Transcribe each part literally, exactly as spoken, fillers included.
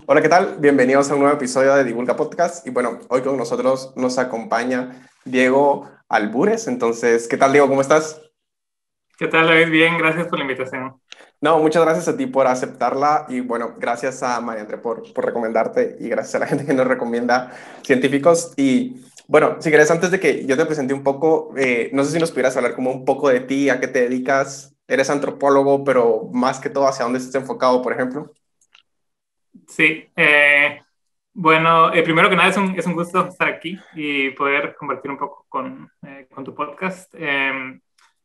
Hola, ¿qué tal? Bienvenidos a un nuevo episodio de Divulga Podcast. Y bueno, hoy con nosotros nos acompaña Diego Albures. Entonces, ¿qué tal, Diego? ¿Cómo estás? ¿Qué tal, David? Bien, gracias por la invitación. No, muchas gracias a ti por aceptarla y bueno, gracias a María André por, por recomendarte y gracias a la gente que nos recomienda científicos. Y bueno, si querés, antes de que yo te presente un poco, eh, no sé si nos pudieras hablar como un poco de ti, a qué te dedicas. Eres antropólogo, pero más que todo, ¿hacia dónde estás enfocado, por ejemplo? Sí, eh, bueno, eh, primero que nada es un, es un gusto estar aquí y poder compartir un poco con, eh, con tu podcast. Eh,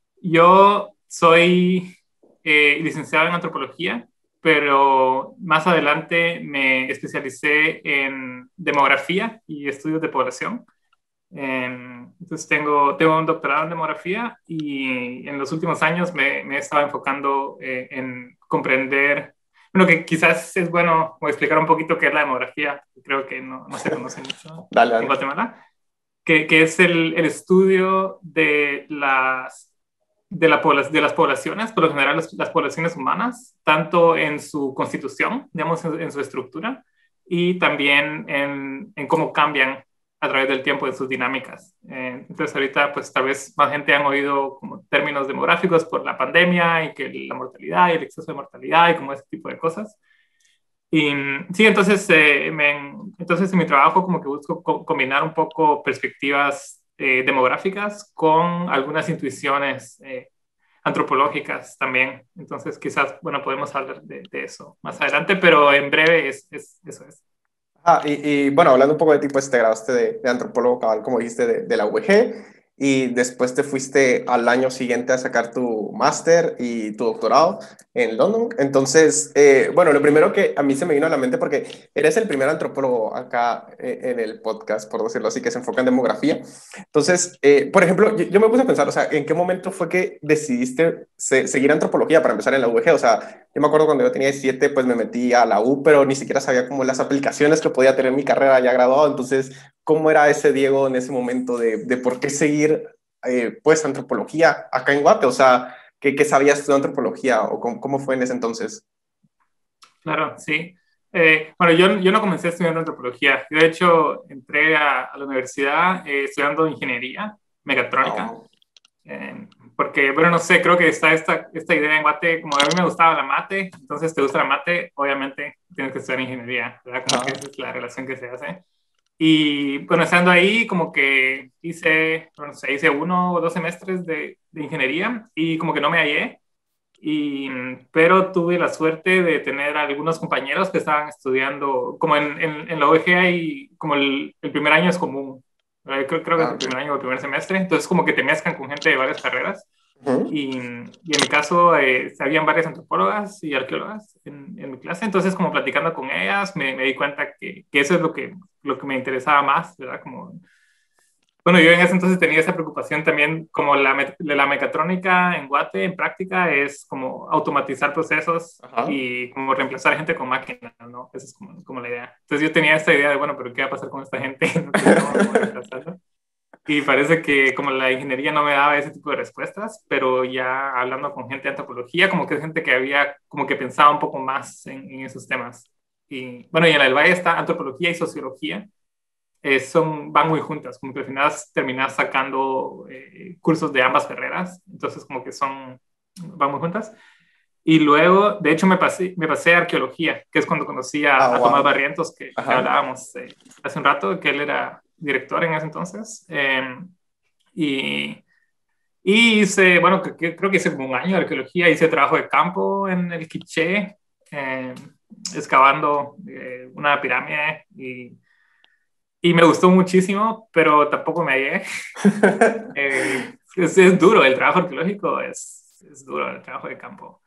yo soy eh, licenciado en antropología, pero más adelante me especialicé en demografía y estudios de población. Eh, entonces tengo, tengo un doctorado en demografía y en los últimos años me, me he estado enfocando eh, en comprender, bueno, que quizás es bueno como explicar un poquito qué es la demografía, creo que no, no se conoce mucho Dale, en dale. Guatemala, que, que es el, el estudio de las, de, la pobla- de las poblaciones, por lo general las, las poblaciones humanas, tanto en su constitución, digamos, en, en su estructura, y también en, en cómo cambian a través del tiempo en sus dinámicas. Eh, entonces ahorita pues tal vez más gente han oído como términos demográficos por la pandemia y que la mortalidad y el exceso de mortalidad y como ese tipo de cosas. Y sí, entonces, eh, me, entonces en mi trabajo como que busco co combinar un poco perspectivas eh, demográficas con algunas intuiciones eh, antropológicas también. Entonces quizás, bueno, podemos hablar de, de eso más adelante, pero en breve es, es, eso es. Ah, y, y, bueno, hablando un poco de ti, pues te graduaste de, de antropólogo cabal, como dijiste, de, de la U V G, y después te fuiste al año siguiente a sacar tu máster y tu doctorado en London. Entonces, eh, bueno, lo primero que a mí se me vino a la mente, porque eres el primer antropólogo acá eh, en el podcast, por decirlo así, que se enfoca en demografía. Entonces, eh, por ejemplo, yo, yo me puse a pensar, o sea, ¿en qué momento fue que decidiste se- seguir antropología para empezar en la U V G? O sea, yo me acuerdo cuando yo tenía diecisiete, pues me metí a la U, pero ni siquiera sabía como las aplicaciones que podía tener mi carrera ya graduado. Entonces, ¿cómo era ese Diego en ese momento de, de por qué seguir, eh, pues, antropología acá en Guate? O sea, ¿qué, qué sabías tú de antropología o cómo, cómo fue en ese entonces? Claro, sí. Eh, bueno, yo, yo no comencé estudiando antropología. Yo, de hecho, entré a, a la universidad eh, estudiando ingeniería mecatrónica. Oh, Eh, porque, bueno, no sé, creo que está esta, esta idea en mate, como a mí me gustaba la mate, entonces te gusta la mate, obviamente tienes que estudiar ingeniería, ¿verdad? Como que ajá. esa es la relación que se hace. Y bueno, estando ahí, como que hice, bueno, no sé, hice uno o dos semestres de, de ingeniería y como que no me hallé, y, pero tuve la suerte de tener algunos compañeros que estaban estudiando, como en, en, en la O E G hay, como el, el primer año es común, ¿verdad? creo, creo que es Ah, el primer ok. año o el primer semestre, entonces como que te mezclan con gente de varias carreras. Ujú. Y, y en mi caso, eh, habían varias antropólogas y arqueólogas en, en, mi clase, entonces como platicando con ellas, me, me di cuenta que, que, eso es lo que, lo que me interesaba más, ¿verdad? Como bueno, yo en ese entonces tenía esa preocupación también, como la, me- la mecatrónica en Guate, en práctica, es como automatizar procesos Ajá. y como reemplazar gente con máquinas, ¿no? Esa es como, como la idea. Entonces yo tenía esta idea de, bueno, pero ¿qué va a pasar con esta gente? ¿No? Que estamos como reemplazando. Y parece que como la ingeniería no me daba ese tipo de respuestas, pero ya hablando con gente de antropología, como que es gente que había, como que pensaba un poco más en, en esos temas. Y bueno, y en el Valle está antropología y sociología, eh, son, van muy juntas, como que al final terminas sacando eh, cursos de ambas carreras, entonces como que son, van muy juntas. Y luego, de hecho, me pasé, me pasé a arqueología, que es cuando conocí a, Ah, a Tomás wow. Barrientos, que, que Ajá. hablábamos eh, hace un rato, que él era director en ese entonces. Eh, y, y hice, bueno, que, que, creo que hice como un año de arqueología, hice trabajo de campo en el Quiché, eh, excavando eh, una pirámide y y me gustó muchísimo, pero tampoco me hallé. Eh, es, es, duro, el trabajo arqueológico es, es duro, el trabajo de campo.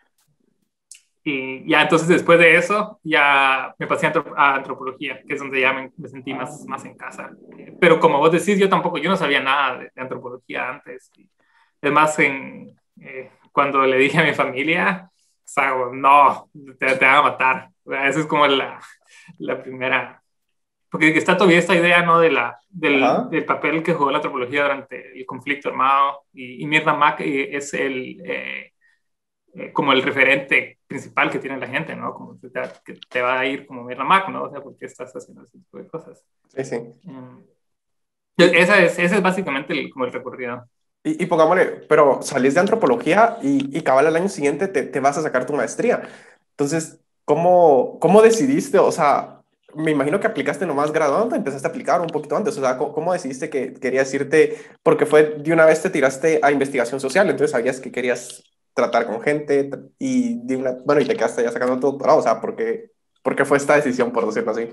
Y ya entonces después de eso, ya me pasé a, antrop a antropología, que es donde ya me, me sentí más, más en casa. Eh, pero como vos decís, yo tampoco, yo no sabía nada de, de antropología antes. Y es más, en, eh, cuando le dije a mi familia, o sea, no, te, te van a matar. Esa es como la, la primera, porque está todavía esta idea, ¿no? De la, del, Ajá. del papel que jugó la antropología durante el conflicto armado. Y, y Mirna Mack eh, es el, eh, eh, como el referente principal que tiene la gente, ¿no? Como que te, que te va a ir como ver la Mac, ¿no? O sea, ¿por qué estás haciendo ese tipo de cosas? Sí, sí. Um, Y, esa es, ese es básicamente el, como el recorrido. y, y pongámosle, pero salís de antropología y, y cabal al año siguiente te, te vas a sacar tu maestría. Entonces, ¿cómo, cómo decidiste? O sea, me imagino que aplicaste nomás graduando, empezaste a aplicar un poquito antes. O sea, ¿cómo, cómo decidiste que querías irte? Porque fue de una vez te tiraste a investigación social, entonces sabías que querías tratar con gente y de una, bueno, y te quedaste ya sacando tu doctorado. O sea, ¿por qué, por qué fue esta decisión, por decirlo así?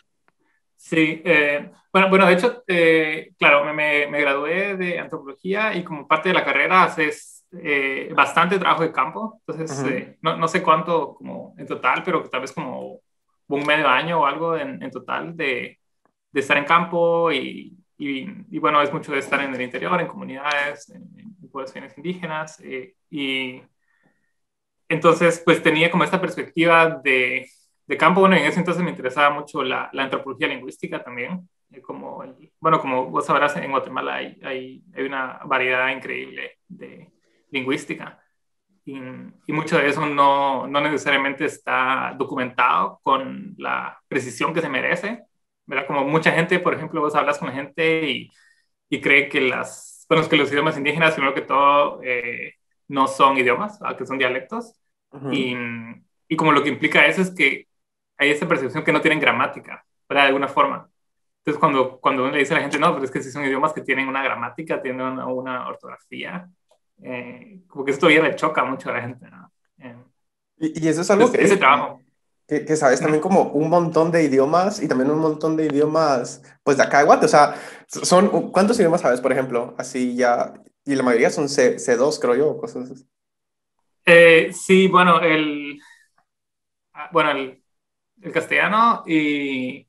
Sí, eh, bueno, bueno, de hecho, eh, claro, me, me, me gradué de antropología y como parte de la carrera haces eh, bastante trabajo de campo, entonces Ujú. eh, no, no sé cuánto como en total, pero tal vez como un medio año o algo en, en total de, de estar en campo y, y, y, bueno, es mucho de estar en el interior, en comunidades, en, en poblaciones indígenas eh, y entonces pues tenía como esta perspectiva de, de campo. Bueno, en ese entonces me interesaba mucho la, la antropología lingüística también, eh, como el, bueno, como vos sabrás, en Guatemala hay, hay, hay una variedad increíble de lingüística y, y mucho de eso no, no necesariamente está documentado con la precisión que se merece, ¿verdad? Como mucha gente, por ejemplo, vos hablas con gente y, y cree que, las, bueno, que los idiomas indígenas, primero que todo, eh, no son idiomas, ¿verdad? Que son dialectos. Y, Ujú. y como lo que implica eso es que hay esa percepción que no tienen gramática, ¿verdad? De alguna forma. Entonces, cuando, cuando uno le dice a la gente, no, pero es que sí son idiomas que tienen una gramática, tienen una, una ortografía, eh, como que esto ya le choca mucho a la gente, ¿no? Eh, Y, y eso es algo entonces, ese que, trabajo. que, que sabes también como un montón de idiomas y también un montón de idiomas, pues de acá de Guate. O sea, son, ¿cuántos idiomas sabes, por ejemplo? Así ya, y la mayoría son C, C2, creo yo, cosas así. Eh, sí, bueno, el, ah, bueno, el, el castellano y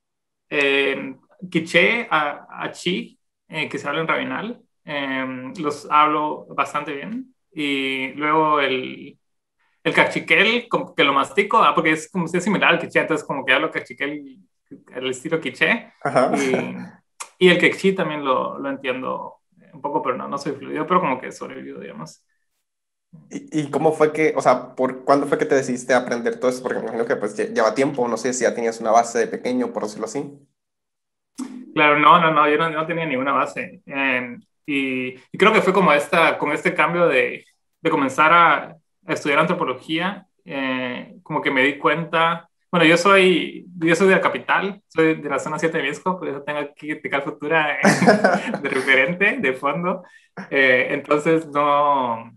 eh, quiché, a, achi, eh, que se habla en Rabinal, eh, los hablo bastante bien. Y luego el, el cachiquel, como que lo mastico, ah, porque es como si es similar al quiché, entonces como que hablo cachiquel, el estilo quiché. Ajá. Y, y el quechí también lo, lo entiendo un poco, pero no, no soy fluido, pero como que sobrevivido, digamos. ¿Y, y cómo fue que, o sea, por cuándo fue que te decidiste aprender todo esto? Porque me imagino que pues lle- lleva tiempo, no sé si ya tenías una base de pequeño, por decirlo así. Claro, no, no, no, yo no, no tenía ninguna base. Eh, y, y, creo que fue como esta, con este cambio de, de comenzar a, a, estudiar antropología, eh, como que me di cuenta, bueno, yo soy, yo soy de la capital, soy de la zona siete de Misco, por eso tengo aquí Tikal Futura eh, de referente, de fondo. Eh, entonces, no,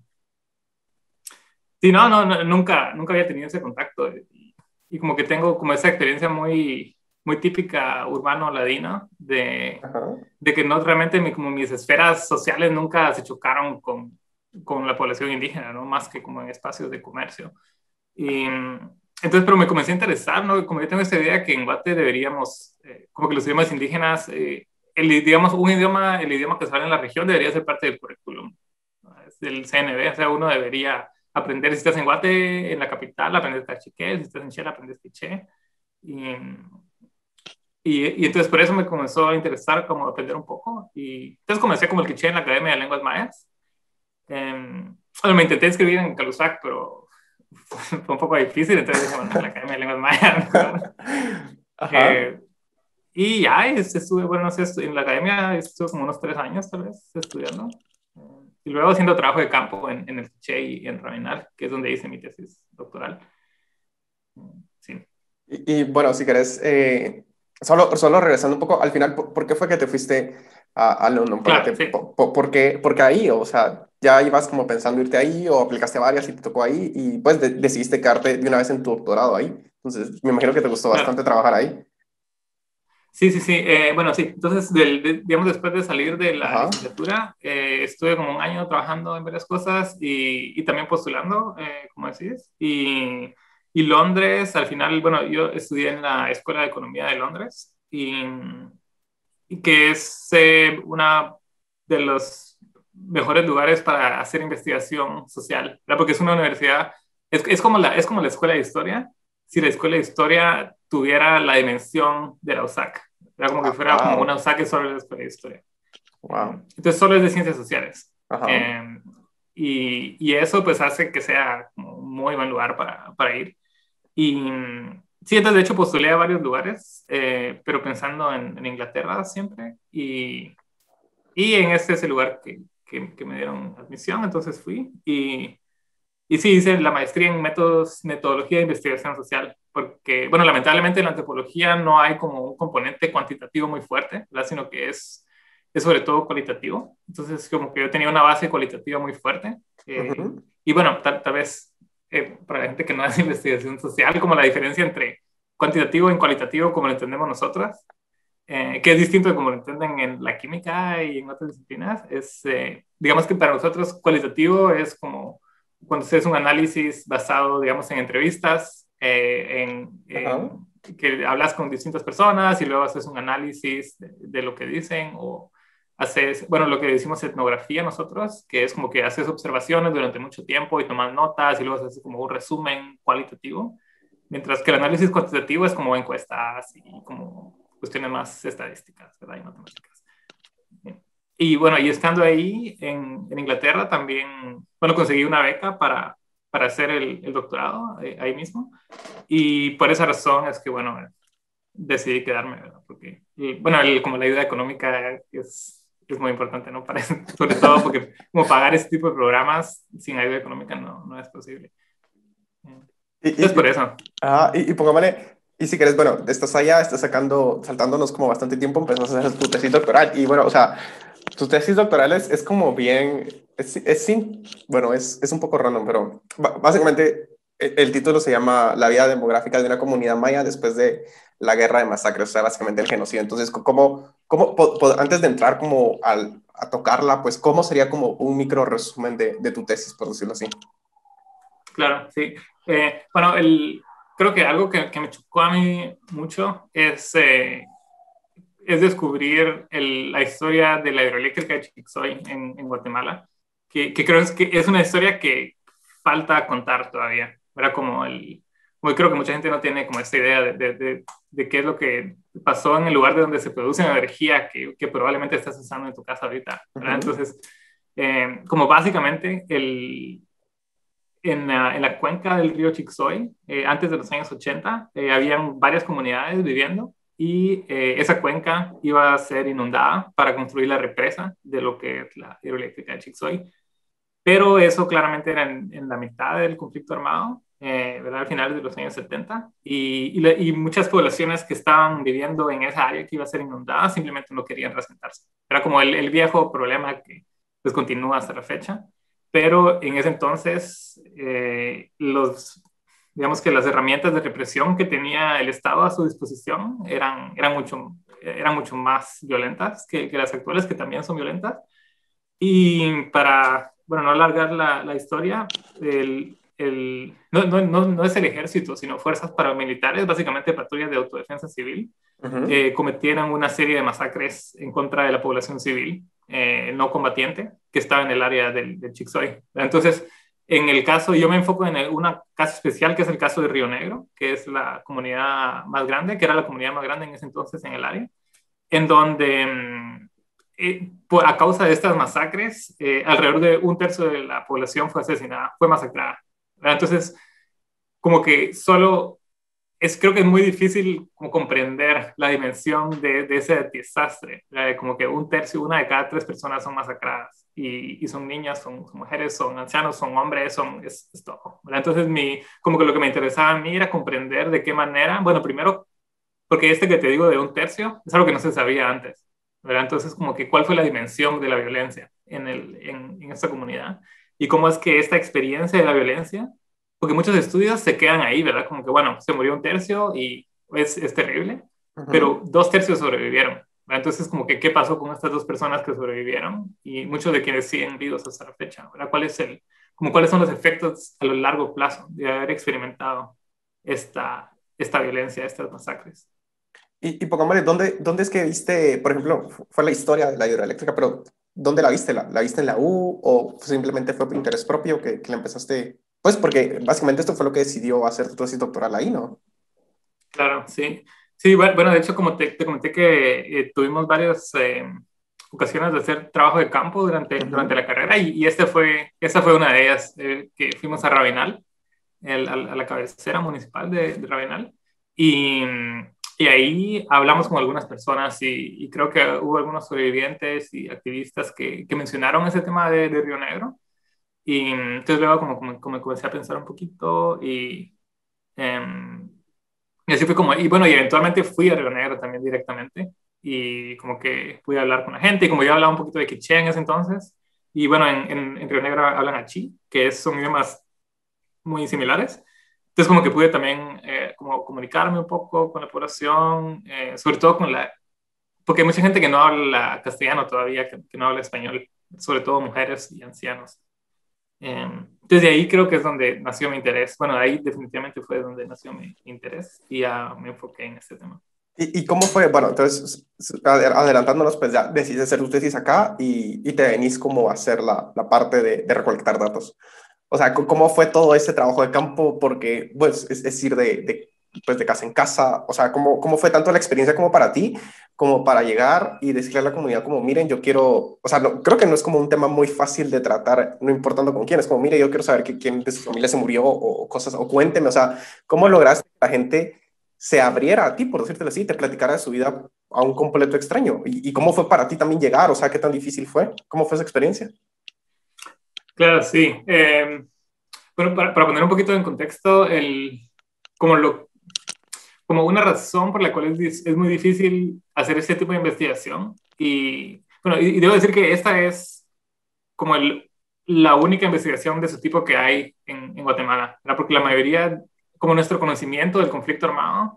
sí, no, no, no, nunca, nunca había tenido ese contacto. Y, y como que tengo como esa experiencia muy, muy típica urbano-ladina de, Ajá. de que no realmente mi, como mis esferas sociales nunca se chocaron con, con la población indígena, ¿no? Más que como en espacios de comercio. Y entonces, pero me comencé a interesar, ¿no? Como yo tengo esta idea que en Guate deberíamos, eh, como que los idiomas indígenas, eh, el, digamos, un idioma, el idioma que se habla en la región debería ser parte del currículum, ¿no? Es del C N B, o sea, uno debería aprender, si estás en Guate, en la capital, aprender cachiquel, si estás en Shela, aprendes quiché. Y, y, y, entonces por eso me comenzó a interesar como aprender un poco. Y entonces comencé como el quiché en la Academia de Lenguas Mayas. Eh, bueno, me intenté inscribir en Calusac, pero fue un poco difícil, entonces dije, bueno, en la Academia de Lenguas Mayas. Ajá. eh, y ya estuve, bueno, no sé, en la academia estuve como unos tres años tal vez estudiando. Eh, y luego haciendo trabajo de campo en, en el Quiché y en Rabinal, que es donde hice mi tesis doctoral. Sí. Y, y, bueno, si querés, eh, solo, solo regresando un poco, al final, ¿por, por qué fue que te fuiste a, a London? Porque, te, Claro, sí. po- po- porque, porque ahí, o sea, ya ibas como pensando irte ahí o aplicaste varias y te tocó ahí y pues de- decidiste quedarte de una vez en tu doctorado ahí. Entonces, me imagino que te gustó Claro. bastante trabajar ahí. Sí, sí, sí. Eh, bueno, sí. Entonces, del, de, digamos, después de salir de la Ajá. licenciatura, eh, estuve como un año trabajando en varias cosas y, y también postulando, eh, como decís. Y, y Londres, al final, bueno, yo estudié en la Escuela de Economía de Londres y, y que es eh, una de los mejores lugares para hacer investigación social, ¿verdad? Porque es una universidad, es, es, como la, es como la escuela de historia, si la escuela de historia tuviera la dimensión de la U S A C, ¿verdad? Como que Ah, fuera como una wow. U S A C que solo es la escuela de historia. Eh, Wow. entonces solo es de ciencias sociales. Ajá. Eh, Y, y eso pues hace que sea como un muy buen lugar para, para ir. Y sí, entonces de hecho postulé a varios lugares, eh, pero pensando en, en Inglaterra siempre. Y, y en este es el lugar que, que, que me dieron admisión, entonces fui. Y, y sí, hice la maestría en métodos, metodología de investigación social, porque, bueno, lamentablemente en la antropología no hay como un componente cuantitativo muy fuerte, ¿verdad? Sino que es, es sobre todo cualitativo. Entonces, como que yo tenía una base cualitativa muy fuerte. Eh, Ujú. y bueno, tal, tal vez eh, para la gente que no hace investigación social, como la diferencia entre cuantitativo y cualitativo, como lo entendemos nosotras, eh, que es distinto de como lo entienden en la química y en otras disciplinas, es, eh, digamos que para nosotros cualitativo es como cuando haces un análisis basado, digamos, en entrevistas, eh, en, Ajá. en, que hablas con distintas personas y luego haces un análisis de, de lo que dicen o haces, bueno, lo que decimos etnografía nosotros, que es como que haces observaciones durante mucho tiempo y tomas notas y luego haces como un resumen cualitativo, mientras que el análisis cuantitativo es como encuestas y como cuestiones más estadísticas, ¿verdad? Y matemáticas. Y bueno, y estando ahí en, en Inglaterra también, bueno, conseguí una beca para, para hacer el, el doctorado eh, ahí mismo. Y por esa razón es que, bueno, decidí quedarme, ¿verdad? Porque, y, bueno, el, como la ayuda económica es, es muy importante, ¿no? Para, sobre todo porque como pagar ese tipo de programas sin ayuda económica no, no es posible. Y, Entonces, y, por y, eso. ajá, y, y pongámosle, y si quieres, bueno, estás allá, estás sacando, saltándonos como bastante tiempo, empezaste a hacer tu tesis doctoral. Y bueno, o sea, tu tesis doctoral es, es como bien, es, es sin, bueno, es, es un poco random, pero ba- básicamente el, el título se llama La vida demográfica de una comunidad maya después de la guerra de masacres, o sea, básicamente el genocidio. Entonces, ¿cómo, cómo po- po- antes de entrar como al, a tocarla, pues, cómo sería como un micro resumen de, de tu tesis, por decirlo así? Claro, sí. Eh, bueno, el, creo que algo que, que, me chocó a mí mucho es, eh, es descubrir el, la historia de la hidroeléctrica de Chixoy en, en Guatemala, que, que, creo es que es una historia que falta contar todavía. Era como el, como creo que mucha gente no tiene como esta idea de, de, de, de qué es lo que pasó en el lugar de donde se produce energía que, que probablemente estás usando en tu casa ahorita, ¿verdad? Ujú. Entonces, eh, como básicamente el, en la, en la cuenca del río Chixoy, eh, antes de los años ochenta, eh, habían varias comunidades viviendo y eh, esa cuenca iba a ser inundada para construir la represa de lo que es la hidroeléctrica de Chixoy. Pero eso claramente era en, en la mitad del conflicto armado, eh, ¿verdad? Al final de los años setenta, y, y, le, y, muchas poblaciones que estaban viviendo en esa área que iba a ser inundada simplemente no querían resentarse. Era como el, el viejo problema que pues continúa hasta la fecha, pero en ese entonces eh, los, digamos que las herramientas de represión que tenía el Estado a su disposición eran, eran, mucho, eran mucho más violentas que, que las actuales, que también son violentas. Y para, bueno, no alargar la, la historia, el, el, no, no, no, no es el ejército, sino fuerzas paramilitares, básicamente patrullas de autodefensa civil, Ujú. eh, cometieron una serie de masacres en contra de la población civil eh, no combatiente que estaba en el área del, del Chixoy. Entonces, en el caso, yo me enfoco en el, una caso especial, que es el caso de Río Negro, que es la comunidad más grande, que era la comunidad más grande en ese entonces en el área, en donde mm, eh, por, a causa de estas masacres, eh, alrededor de un tercio de la población fue asesinada, fue masacrada. ¿Verdad? Entonces, como que solo es, creo que es muy difícil como comprender la dimensión de, de ese desastre. ¿Verdad? Como que un tercio, una de cada tres personas son masacradas. Y, y son niñas, son, son, mujeres, son ancianos, son hombres, son, es, es todo. ¿Verdad? Entonces, mi, como que lo que me interesaba a mí era comprender de qué manera, bueno, primero porque este que te digo de un tercio es algo que no se sabía antes, ¿verdad? Entonces, como que cuál fue la dimensión de la violencia en, el, en, en esta comunidad y cómo es que esta experiencia de la violencia, porque muchos estudios se quedan ahí, ¿verdad? Como que, bueno, se murió un tercio y es, es terrible, Ujú. pero dos tercios sobrevivieron. ¿Verdad? Entonces, como que, ¿qué pasó con estas dos personas que sobrevivieron? Y muchos de quienes siguen vivos hasta la fecha, ¿verdad? ¿Cuál es el, como cuáles son los efectos a lo largo plazo de haber experimentado esta, esta violencia, estas masacres? Y, y pongámosle, ¿dónde, ¿dónde es que viste, por ejemplo, fu- fue la historia de la hidroeléctrica, pero ¿dónde la viste? ¿La, la viste en la U o simplemente fue por interés propio que, que la empezaste? Pues porque básicamente esto fue lo que decidió hacer tu tesis doctoral ahí, ¿no? Claro, sí. Sí, bueno, bueno, de hecho, como te, te comenté que eh, tuvimos varios, eh, ocasiones de hacer trabajo de campo durante, Uh-huh. durante la carrera y, y este fue, esta fue una de ellas, eh, que fuimos a Rabinal, el, a, a la cabecera municipal de, de Rabinal, y, y ahí hablamos con algunas personas y, y creo que hubo algunos sobrevivientes y activistas que, que mencionaron ese tema de, de Río Negro. Y entonces luego como, como, como comencé a pensar un poquito y, um, y así fue como, y bueno, y eventualmente fui a Río Negro también directamente y como que pude hablar con la gente y como yo hablaba un poquito de quiché en ese entonces, y bueno, en, en, en Río Negro hablan achí, que son idiomas muy similares. Entonces como que pude también eh, como comunicarme un poco con la población, eh, sobre todo con la, porque hay mucha gente que no habla castellano todavía, que, que no habla español, sobre todo mujeres y ancianos. Entonces de ahí creo que es donde nació mi interés. Bueno, ahí definitivamente fue donde nació mi interés y ya me enfoqué en este tema. ¿Y, y cómo fue? Bueno, entonces, adelantándonos, pues ya decidiste hacer tu tesis acá y, y te venís como a hacer la, la parte de, de recolectar datos. O sea, ¿cómo fue todo ese trabajo de campo? Porque, pues, es decir, de, de, pues, de casa en casa, o sea, ¿cómo, cómo fue tanto la experiencia como para ti, como para llegar y decirle a la comunidad como, miren, yo quiero, o sea, no, creo que no es como un tema muy fácil de tratar, no importando con quién, es como, mire, yo quiero saber que quién de su familia se murió o, o cosas, o cuénteme, o sea, ¿cómo lograste que la gente se abriera a ti, por decírtelo así, te platicara de su vida a un completo extraño? ¿Y, y cómo fue para ti también llegar? O sea, ¿qué tan difícil fue? ¿Cómo fue esa experiencia? Claro, sí. Eh, bueno, para, para, poner un poquito en contexto, el, como, lo, como una razón por la cual es, es muy difícil hacer este tipo de investigación. Y bueno, y, y debo decir que esta es como el, la única investigación de su tipo que hay en, en Guatemala, ¿verdad? Porque la mayoría, como nuestro conocimiento del conflicto armado,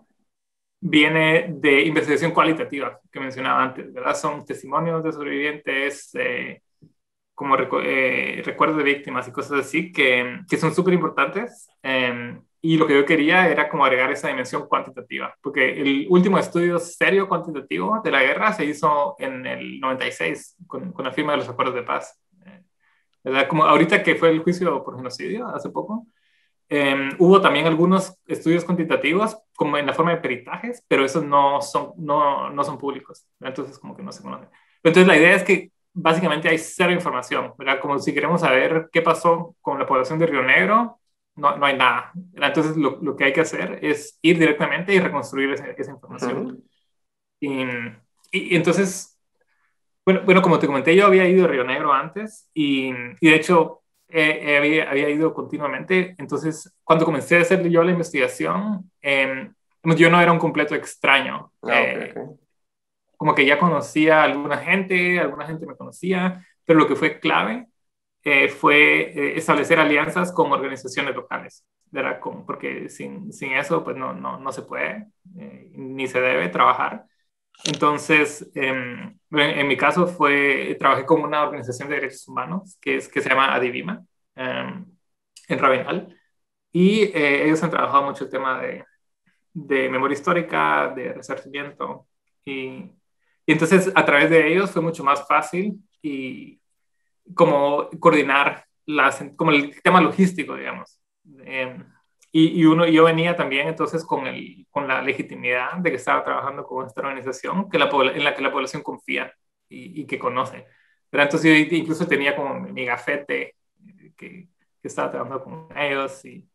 viene de investigación cualitativa que mencionaba antes, ¿verdad? Son testimonios de sobrevivientes, eh, como recu eh, recuerdos de víctimas y cosas así, que, que son súper importantes. Eh, y lo que yo quería era como agregar esa dimensión cuantitativa, porque el último estudio serio cuantitativo de la guerra se hizo en el noventa y seis, con, con la firma de los acuerdos de paz. Eh, ¿verdad? Como ahorita que fue el juicio por genocidio, hace poco, eh, hubo también algunos estudios cuantitativos, como en la forma de peritajes, pero esos no son, no, no son públicos, entonces como que no se conocen. Entonces la idea es que básicamente hay cero información, ¿verdad? Como si queremos saber qué pasó con la población de Río Negro, no, no hay nada. ¿Verdad? Entonces lo, lo que hay que hacer es ir directamente y reconstruir esa, esa información. Uh-huh. y, y, y entonces, bueno, bueno, como te comenté, yo había ido a Río Negro antes y, y de hecho eh, había, había ido continuamente. Entonces, cuando comencé a hacer yo la investigación, eh, yo no era un completo extraño. Ah, okay, eh, okay. Como que ya conocía a alguna gente, alguna gente me conocía, pero lo que fue clave eh, fue eh, establecer alianzas con organizaciones locales, ¿verdad? Como, porque sin, sin eso, pues no, no, no se puede, eh, ni se debe trabajar. Entonces, eh, en, en mi caso fue, trabajé con una organización de derechos humanos que, es, que se llama Adivima, eh, en Rabinal, y eh, ellos han trabajado mucho el tema de, de memoria histórica, de resarcimiento, y, y entonces a través de ellos fue mucho más fácil y como coordinar las, como el tema logístico, digamos. Eh, y, y uno, yo venía también entonces con, el, con la legitimidad de que estaba trabajando con esta organización que la, en la que la población confía y, y que conoce. Pero entonces yo incluso tenía como mi gafete que, que estaba trabajando con ellos y,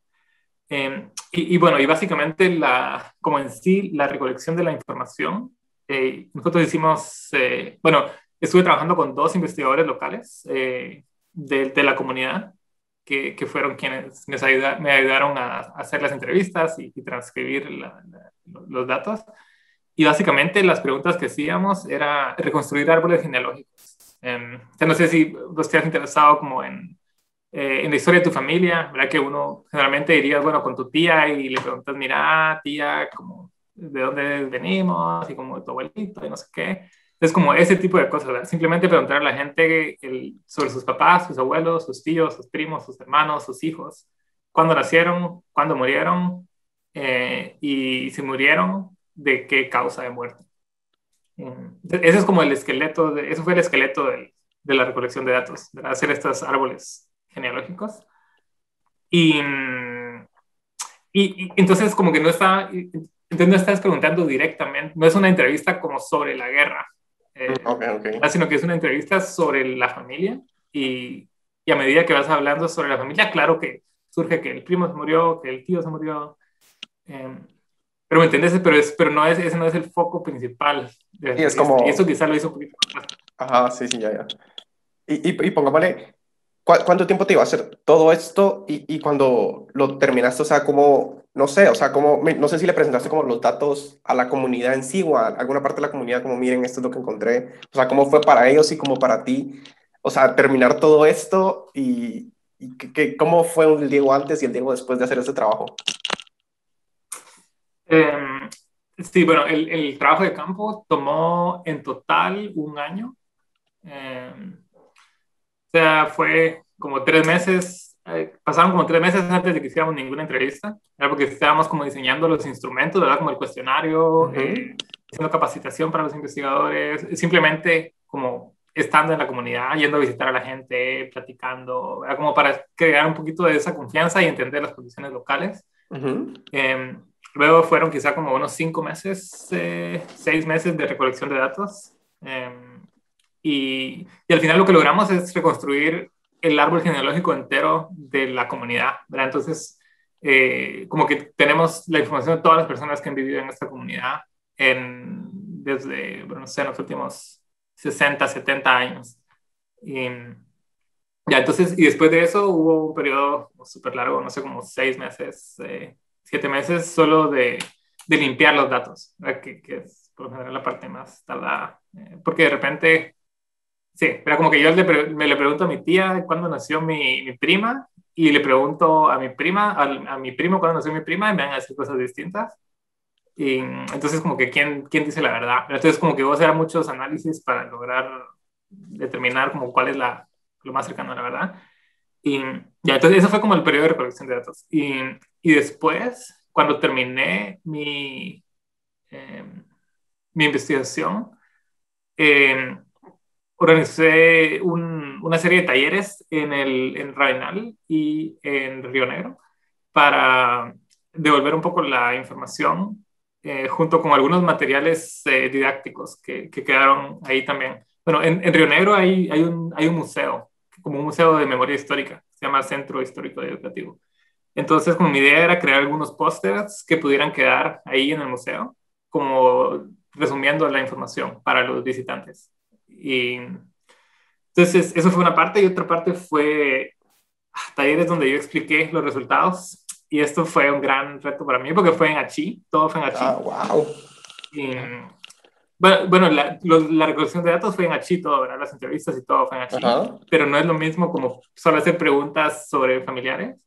eh, y, y bueno, y básicamente la, como en sí la recolección de la información, eh, nosotros hicimos, eh, bueno, estuve trabajando con dos investigadores locales eh, de, de la comunidad que, que fueron quienes me, ayuda, me ayudaron a, a hacer las entrevistas y, y transcribir la, la, los datos. Y básicamente las preguntas que hacíamos era reconstruir árboles genealógicos. Eh, o sea, no sé si vos te has interesado como en, eh, en la historia de tu familia, ¿verdad? Que uno generalmente diría, bueno, con tu tía y le preguntas, mira, tía, como, ¿de dónde venimos? Y como tu abuelito y no sé qué. Es como ese tipo de cosas, ¿verdad? Simplemente preguntar a la gente el, sobre sus papás, sus abuelos, sus tíos, sus primos, sus hermanos, sus hijos, cuándo nacieron, cuándo murieron eh, y si murieron, de qué causa de muerte. Ese es como el esqueleto, de, eso fue el esqueleto de, de la recolección de datos, de hacer estos árboles genealógicos. Y, y, y entonces como que no está, entonces no estás preguntando directamente, no es una entrevista como sobre la guerra, eh, Ok, ok. sino que es una entrevista sobre la familia y, y a medida que vas hablando sobre la familia, claro que surge que el primo se murió, que el tío se murió, eh, pero me entiendes, pero, es, pero no es, ese no es el foco principal de la Y es entrevista y eso como, quizá lo hizo un poquito más. ajá, sí, sí, ya, ya. Y, y, y pongámosle, ¿cu- ¿cuánto tiempo te iba a hacer todo esto? Y, y cuando lo terminaste, o sea, como, no sé, o sea, como, me- no sé si le presentaste como los datos a la comunidad en sí o a alguna parte de la comunidad, como miren, esto es lo que encontré. O sea, ¿cómo fue para ellos y como para ti? O sea, terminar todo esto y, y que, que- ¿cómo fue el Diego antes y el Diego después de hacer este trabajo? Eh, sí, bueno, el, el trabajo de campo tomó en total un año. Eh, o sea, fue como tres meses, eh, pasaron como tres meses antes de que hiciéramos ninguna entrevista, era porque estábamos como diseñando los instrumentos, ¿verdad? Como el cuestionario, Ujú, eh, haciendo capacitación para los investigadores, simplemente como estando en la comunidad, yendo a visitar a la gente, platicando, era como para crear un poquito de esa confianza y entender las condiciones locales. ujú. Eh, Luego fueron quizá como unos cinco meses, eh, seis meses de recolección de datos. Eh, y, y, al final lo que logramos es reconstruir el árbol genealógico entero de la comunidad, ¿verdad? Entonces, eh, como que tenemos la información de todas las personas que han vivido en esta comunidad en, desde, bueno, no sé, en los últimos sesenta, setenta años. Y, ya, entonces, y después de eso hubo un periodo súper largo, no sé, como seis meses, eh, siete meses, solo de, de limpiar los datos, ¿verdad? Que, que es por lo general la parte más tardada, eh, porque de repente, sí, era como que yo le, pre- me le pregunto a mi tía cuándo nació mi, mi prima, y le pregunto a mi prima, al- a, mi primo cuándo nació mi prima, y me van a decir cosas distintas. Y entonces, como que, ¿quién, quién dice la verdad? Entonces, como que vos hacer muchos análisis para lograr determinar como cuál es la, lo más cercano a la verdad. Y ya, entonces eso fue como el periodo de recolección de datos. Y, y después, cuando terminé mi, eh, mi investigación, eh, organicé un, una serie de talleres en, el, en Rainal y en Río Negro para devolver un poco la información eh, junto con algunos materiales eh, didácticos que, que, quedaron ahí también. Bueno, en, en Río Negro hay, hay, un, hay un museo, como un museo de memoria histórica, se llama Centro Histórico y Educativo. Entonces, como mi idea era crear algunos pósters que pudieran quedar ahí en el museo, como resumiendo la información para los visitantes. Y entonces, eso fue una parte y otra parte fue talleres donde yo expliqué los resultados y esto fue un gran reto para mí porque fue en Achi, todo fue en Ah, Achi. wow. Y, bueno, bueno la, lo, la recolección de datos fue en Achi, todo, ¿verdad? Las entrevistas y todo fue en Achi, Ajá. pero no es lo mismo como solo hacer preguntas sobre familiares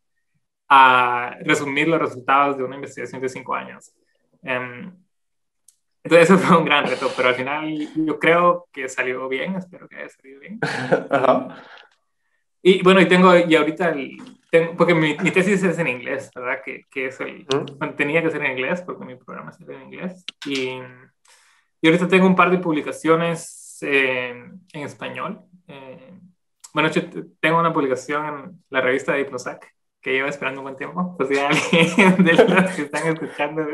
a resumir los resultados de una investigación de cinco años. Um, entonces eso fue un gran reto, pero al final yo creo que salió bien, espero que haya salido bien. Y, Ajá. y bueno, y tengo, y ahorita, el, tengo, porque mi, mi tesis es en inglés, ¿verdad? Que, que es el, Ujú. bueno, tenía que ser en inglés porque mi programa es en inglés. Y, y ahorita tengo un par de publicaciones eh, en español. Eh, bueno, yo tengo una publicación en la revista de Hipnosac que lleva esperando un buen tiempo. Pues si alguien de los que están escuchando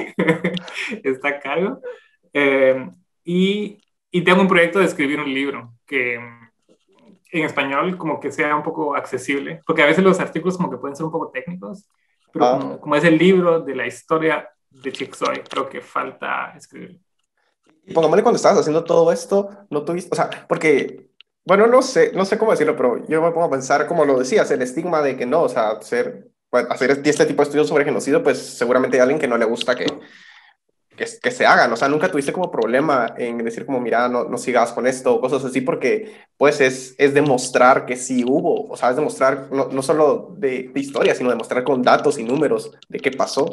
está a cargo. Eh, y, y tengo un proyecto de escribir un libro que en español como que sea un poco accesible, porque a veces los artículos como que pueden ser un poco técnicos, pero Ajá. como, como es el libro de la historia de Chicxoy, creo que falta escribir. Y pongámosle cuando estabas haciendo todo esto, no tuviste, o sea, porque, bueno, no sé, no sé cómo decirlo, pero yo me pongo a pensar, como lo decías, el estigma de que no, o sea, hacer, pues, hacer este tipo de estudios sobre genocidio, pues seguramente hay alguien que no le gusta que, que, que se hagan, o sea, nunca tuviste como problema en decir como, mira, no, no sigas con esto, o cosas así, porque pues es, es demostrar que sí hubo, o sea, es demostrar no, no solo de, de historia, sino demostrar con datos y números de qué pasó.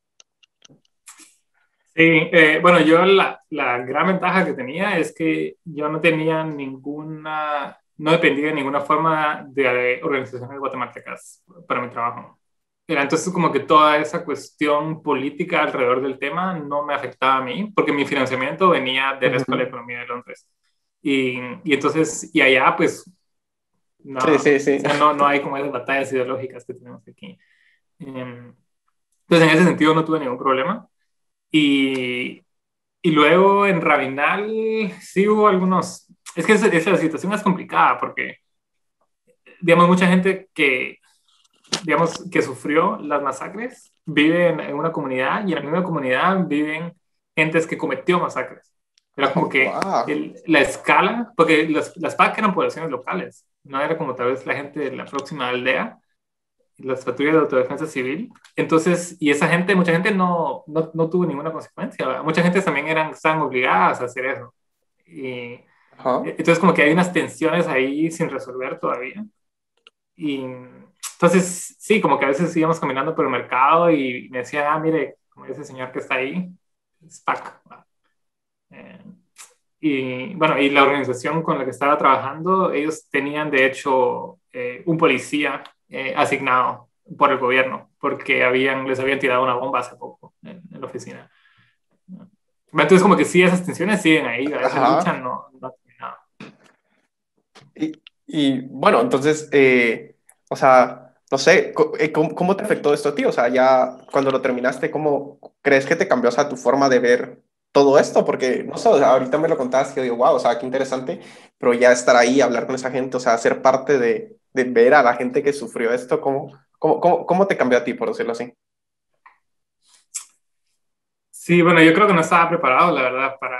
Sí, eh, bueno, yo la, la gran ventaja que tenía es que yo no tenía ninguna, no dependía de ninguna forma de organizaciones guatemaltecas para mi trabajo. Era entonces como que toda esa cuestión política alrededor del tema no me afectaba a mí, porque mi financiamiento venía de la Escuela de Ujú. Economía de Londres. Y, y entonces, y allá pues, no, Sí, sí, o sí. sea, no, no hay como esas batallas ideológicas que tenemos aquí. Em, Entonces, en ese sentido no tuve ningún problema. Y, y luego en Rabinal sí hubo algunos, es que esa, esa situación es complicada porque, digamos, mucha gente que, digamos, que sufrió las masacres vive en, en una comunidad y en la misma comunidad viven gentes que cometió masacres. Era como Oh, que wow. el, la escala, porque las, las P A C eran poblaciones locales, no era como tal vez la gente de la próxima aldea, las patrullas de autodefensa civil. Entonces, y esa gente, mucha gente no, no, no tuvo ninguna consecuencia, ¿verdad? Mucha gente también eran, estaban obligadas a hacer eso. Y Ajá. entonces como que hay unas tensiones ahí sin resolver todavía. Y entonces, sí, como que a veces íbamos caminando por el mercado y me decía, ah, mire, como ese señor que está ahí, es P A C. Eh, y bueno, y la organización con la que estaba trabajando, ellos tenían de hecho eh, un policía eh, asignado por el gobierno, porque habían, les habían tirado una bomba hace poco en, en la oficina. Entonces, como que sí, esas tensiones siguen ahí, ¿verdad? Esa lucha Ajá. no, no ha terminado. Y, y bueno, entonces, eh, o sea, no sé, co- eh, ¿cómo, cómo te afectó esto a ti? O sea, ya cuando lo terminaste, ¿cómo crees que te cambió, o sea, tu forma de ver todo esto? Porque, no sé, o sea, ahorita me lo contabas que yo digo, wow, o sea, qué interesante, pero ya estar ahí, hablar con esa gente, o sea, ser parte de, de ver a la gente que sufrió esto, ¿cómo, cómo, cómo, cómo te cambió a ti, por decirlo así? Sí, bueno, yo creo que no estaba preparado, la verdad, para,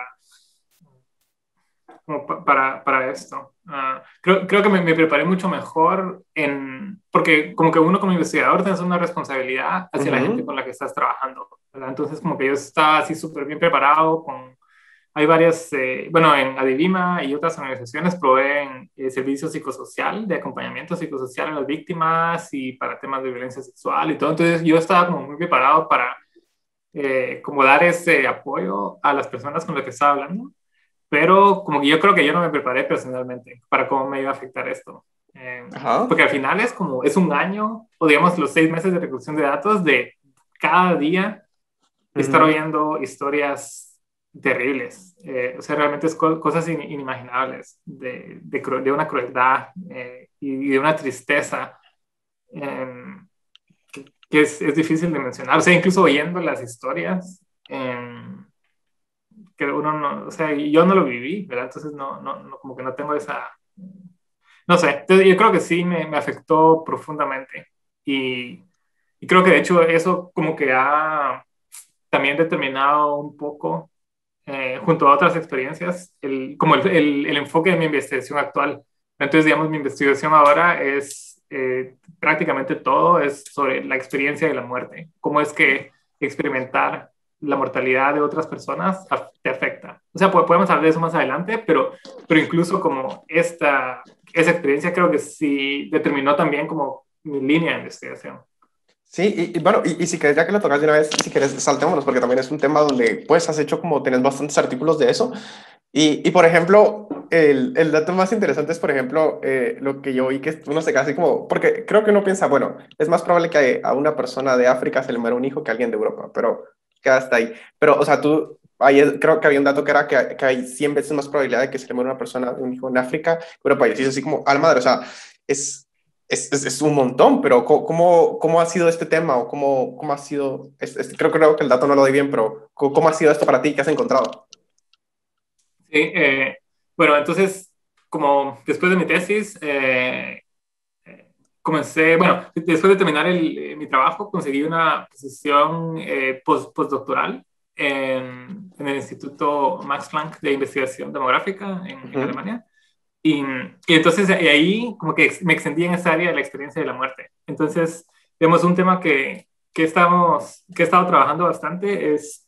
como pa- para, para esto. Ah, creo, creo que me, me preparé mucho mejor en, porque como que uno como investigador tienes una responsabilidad hacia la gente Ujú, con la que estás trabajando, ¿verdad? Entonces como que yo estaba así súper bien preparado con, hay varias, eh, bueno, en Adivima y otras organizaciones proveen eh, servicios psicosocial, de acompañamiento psicosocial a las víctimas y para temas de violencia sexual y todo. Entonces yo estaba como muy preparado para eh, como dar ese apoyo a las personas con las que estaba hablando, pero como que yo creo que yo no me preparé personalmente para cómo me iba a afectar esto. Eh, ajá. porque al final es como, es un año, o digamos los seis meses de recolección de datos de cada día estar Ujú. oyendo historias terribles. Eh, o sea, realmente es co cosas in inimaginables, de, de, de, una crueldad eh, y de una tristeza eh, que es, es, difícil de mencionar. O sea, incluso oyendo las historias, eh, que uno no, o sea, yo no lo viví, ¿verdad? Entonces, no, no, no como que no tengo esa, no sé, entonces yo creo que sí me, me afectó profundamente. Y, y, creo que de hecho eso como que ha también determinado un poco, eh, junto a otras experiencias, el, como el, el, el, enfoque de mi investigación actual. Entonces, digamos, mi investigación ahora es eh, prácticamente todo es sobre la experiencia de la muerte. Cómo es que experimentar la mortalidad de otras personas te afecta. O sea, podemos hablar de eso más adelante, pero, pero incluso como esta, esa experiencia creo que sí determinó también como mi línea de investigación. Sí, y, y bueno, y, y si querés, ya que lo tocas de una vez, si querés, saltémonos, porque también es un tema donde, pues, has hecho como, tenés bastantes artículos de eso. Y, y por ejemplo, el, el dato más interesante es, por ejemplo, eh, lo que yo vi que uno se queda así como, porque creo que uno piensa, bueno, es más probable que a una persona de África se le muera un hijo que a alguien de Europa, pero queda hasta ahí. Pero, o sea, tú, ahí es- creo que había un dato que era que, que hay cien veces más probabilidad de que se le muera una persona, un hijo en África que Europa. Y así es así como, al madre, o sea, es es, es, es, un montón, pero ¿cómo, cómo ha sido este tema? ¿O cómo, cómo ha sido? Es, es, creo, creo que el dato no lo doy bien, pero ¿cómo, cómo ha sido esto para ti? ¿Qué has encontrado? Sí, eh, bueno, entonces, como después de mi tesis, eh, eh, comencé, bueno, después de terminar el, eh, mi trabajo, conseguí una posición eh, post, postdoctoral en, en el Instituto Max Planck de Investigación Demográfica en, en Ujú. Alemania. Y, y entonces y ahí como que me extendí en esa área de la experiencia de la muerte. Entonces, digamos, un tema que, que, estamos, que he estado trabajando bastante es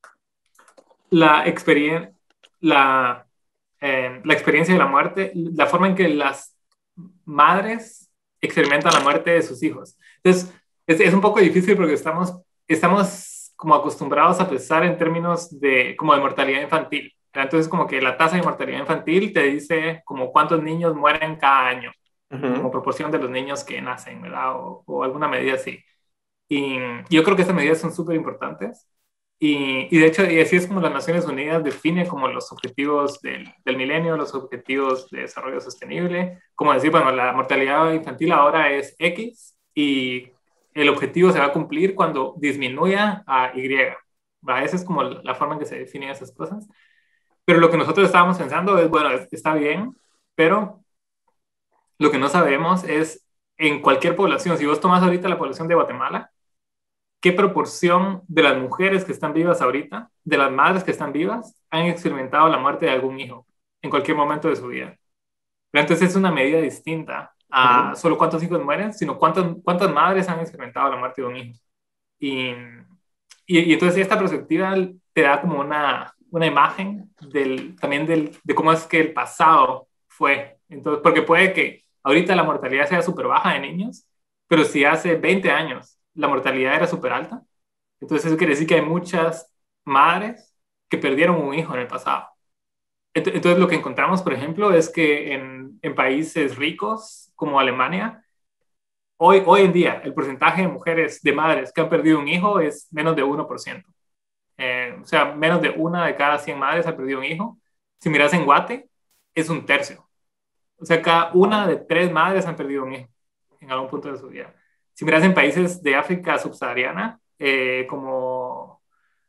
la, experien la, eh, la experiencia de la muerte, la forma en que las madres experimentan la muerte de sus hijos. Entonces, es, es un poco difícil porque estamos, estamos como acostumbrados a pensar en términos de, como de mortalidad infantil. Entonces, como que la tasa de mortalidad infantil te dice como cuántos niños mueren cada año, como Ujú. proporción de los niños que nacen, ¿verdad? O, o alguna medida así. Y yo creo que estas medidas son súper importantes. Y, y, de hecho, y así es como las Naciones Unidas define como los objetivos del, del milenio, los objetivos de desarrollo sostenible. Como decir, bueno, la mortalidad infantil ahora es X y el objetivo se va a cumplir cuando disminuya a Y. ¿va? Esa es como la forma en que se definen esas cosas. Pero lo que nosotros estábamos pensando es, bueno, es- está bien, pero lo que no sabemos es en cualquier población, si vos tomás ahorita la población de Guatemala, ¿qué proporción de las mujeres que están vivas ahorita, de las madres que están vivas, han experimentado la muerte de algún hijo en cualquier momento de su vida? Pero entonces es una medida distinta a Ujú. solo cuántos hijos mueren, sino cuántas, cuántas madres han experimentado la muerte de un hijo. Y, y, y entonces esta perspectiva te da como una, una imagen del, también del, de cómo es que el pasado fue. Entonces, porque puede que ahorita la mortalidad sea súper baja de niños, pero si hace veinte años la mortalidad era súper alta, entonces eso quiere decir que hay muchas madres que perdieron un hijo en el pasado. Entonces lo que encontramos, por ejemplo, es que en, en países ricos como Alemania, hoy, hoy en día el porcentaje de mujeres, de madres que han perdido un hijo es menos de uno por ciento. Eh, o sea, menos de una de cada cien madres ha perdido un hijo. Si miras en Guate, es un tercio. O sea, cada una de tres madres han perdido un hijo en algún punto de su vida. Si miras en países de África subsahariana, eh, como,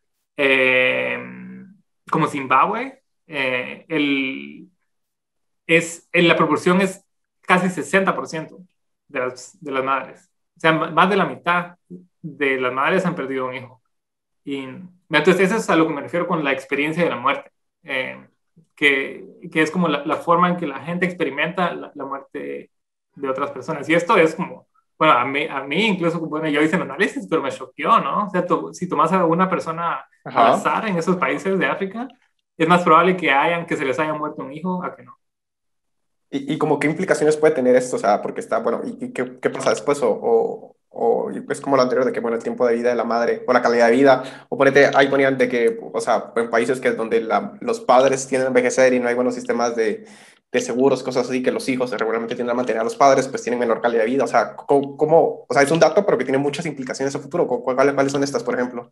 eh, como Zimbabue, eh, el, es, en la proporción es casi sesenta por ciento de las, de las madres. O sea, más de la mitad de las madres han perdido un hijo. Y entonces eso es a lo que me refiero con la experiencia de la muerte, eh, que, que, es como la, la, forma en que la gente experimenta la, la muerte de otras personas. Y esto es como, bueno, a mí, a mí incluso, bueno, yo hice un análisis, pero me choqueó, ¿no? O sea, to, si tomas a una persona al Ajá. azar en esos países de África, es más probable que hayan, que se les haya muerto un hijo a que no. ¿Y, y como qué implicaciones puede tener esto? O sea, porque está, bueno, ¿y, y qué, qué pasa después? O, o, o es como lo anterior de que, bueno, el tiempo de vida de la madre o la calidad de vida, o ponete, ahí ponían de que, o sea, en países que donde la, los padres tienen que envejecer y no hay buenos sistemas de, de seguros, cosas así, que los hijos regularmente tienden a mantener a los padres, pues tienen menor calidad de vida. O sea, ¿cómo, cómo- o sea, es un dato, pero que tiene muchas implicaciones a futuro. ¿Cuáles, cuáles son estas, por ejemplo?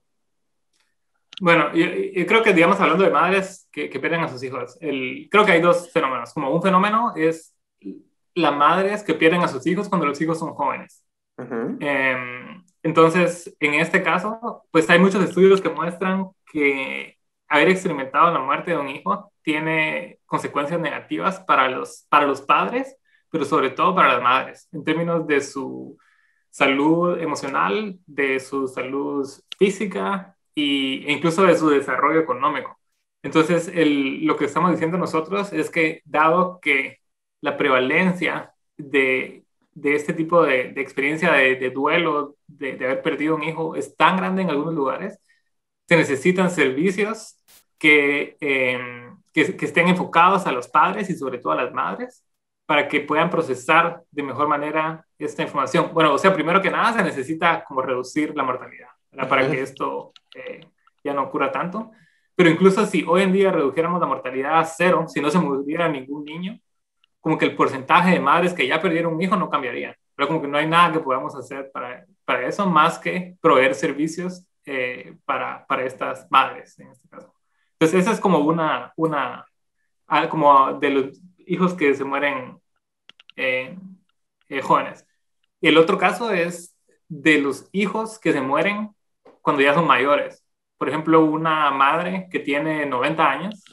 Bueno, yo, yo creo que, digamos, hablando de madres que, que pierden a sus hijos, el, creo que hay dos fenómenos. Como un fenómeno es las madres que pierden a sus hijos cuando los hijos son jóvenes. Ujú. Eh, entonces, en este caso, pues hay muchos estudios que muestran que haber experimentado la muerte de un hijo tiene consecuencias negativas para los, para los padres, pero sobre todo para las madres, en términos de su salud emocional, de su salud física y, e incluso de su desarrollo económico. Entonces, el, lo que estamos diciendo nosotros es que dado que la prevalencia de, de este tipo de, de experiencia de, de duelo, de, de, haber perdido un hijo, es tan grande en algunos lugares, se necesitan servicios que, eh, que, que estén enfocados a los padres y sobre todo a las madres para que puedan procesar de mejor manera esta información. Bueno, o sea, primero que nada se necesita como reducir la mortalidad, ¿verdad? Para que Ujú. esto eh, ya no ocurra tanto. Pero incluso si hoy en día redujéramos la mortalidad a cero, si no se muriera ningún niño, como que el porcentaje de madres que ya perdieron un hijo no cambiaría. Pero como que no hay nada que podamos hacer para, para eso más que proveer servicios eh, para, para estas madres en este caso. Entonces, esa es como una, una como de los hijos que se mueren eh, eh, jóvenes. Y el otro caso es de los hijos que se mueren cuando ya son mayores. Por ejemplo, una madre que tiene noventa años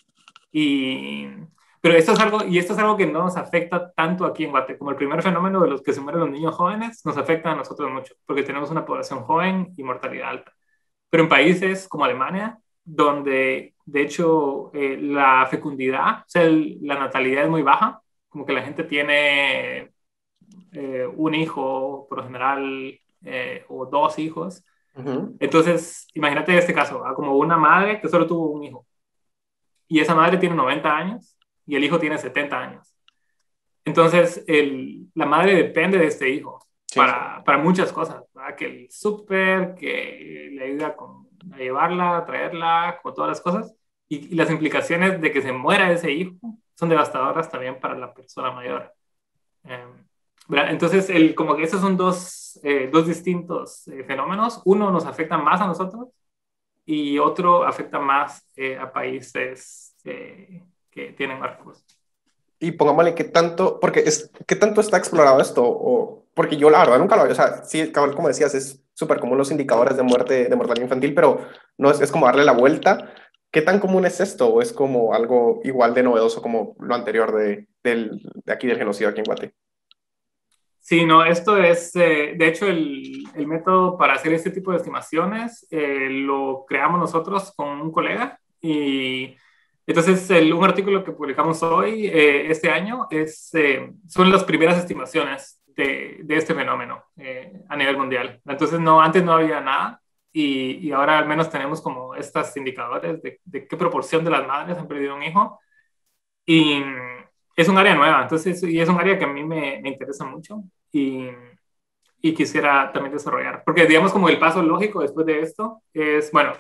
y... Pero esto es algo, y esto es algo que no nos afecta tanto aquí en Guate, como el primer fenómeno de los que se mueren los niños jóvenes, nos afecta a nosotros mucho, porque tenemos una población joven y mortalidad alta. Pero en países como Alemania, donde de hecho eh, la fecundidad, o sea, el, la natalidad es muy baja, como que la gente tiene eh, un hijo por lo general eh, o dos hijos. Ujú. Entonces, imagínate este caso, ¿verdad? Como una madre que solo tuvo un hijo y esa madre tiene noventa años y el hijo tiene setenta años. Entonces, el, la madre depende de este hijo Sí, sí. para, para muchas cosas, ¿verdad? Que el súper, que le ayuda con, a llevarla, a traerla, con todas las cosas. Y, y, las implicaciones de que se muera ese hijo son devastadoras también para la persona mayor. Eh, Entonces, el, como que esos son dos, eh, dos distintos eh, fenómenos. Uno nos afecta más a nosotros y otro afecta más eh, a países eh, que tienen más recursos. Y pongámosle qué tanto, porque es, qué tanto está explorado esto, o, porque yo la verdad nunca lo había, o sea, sí, cabal, como decías, es súper común los indicadores de muerte, de mortalidad infantil, pero no es, es como darle la vuelta. ¿Qué tan común es esto? ¿O es como algo igual de novedoso como lo anterior de, del, de aquí del genocidio aquí en Guate? Sí, no, esto es, eh, de hecho, el, el método para hacer este tipo de estimaciones eh, lo creamos nosotros con un colega y entonces el, un artículo que publicamos hoy, eh, este año, es, eh, son las primeras estimaciones de, de este fenómeno eh, a nivel mundial. Entonces, no, antes no había nada y, y ahora al menos tenemos como estos indicadores de, de qué proporción de las madres han perdido un hijo y es un área nueva, entonces, y es un área que a mí me, me interesa mucho y, y quisiera también desarrollar. Porque, digamos, como el paso lógico después de esto es, bueno,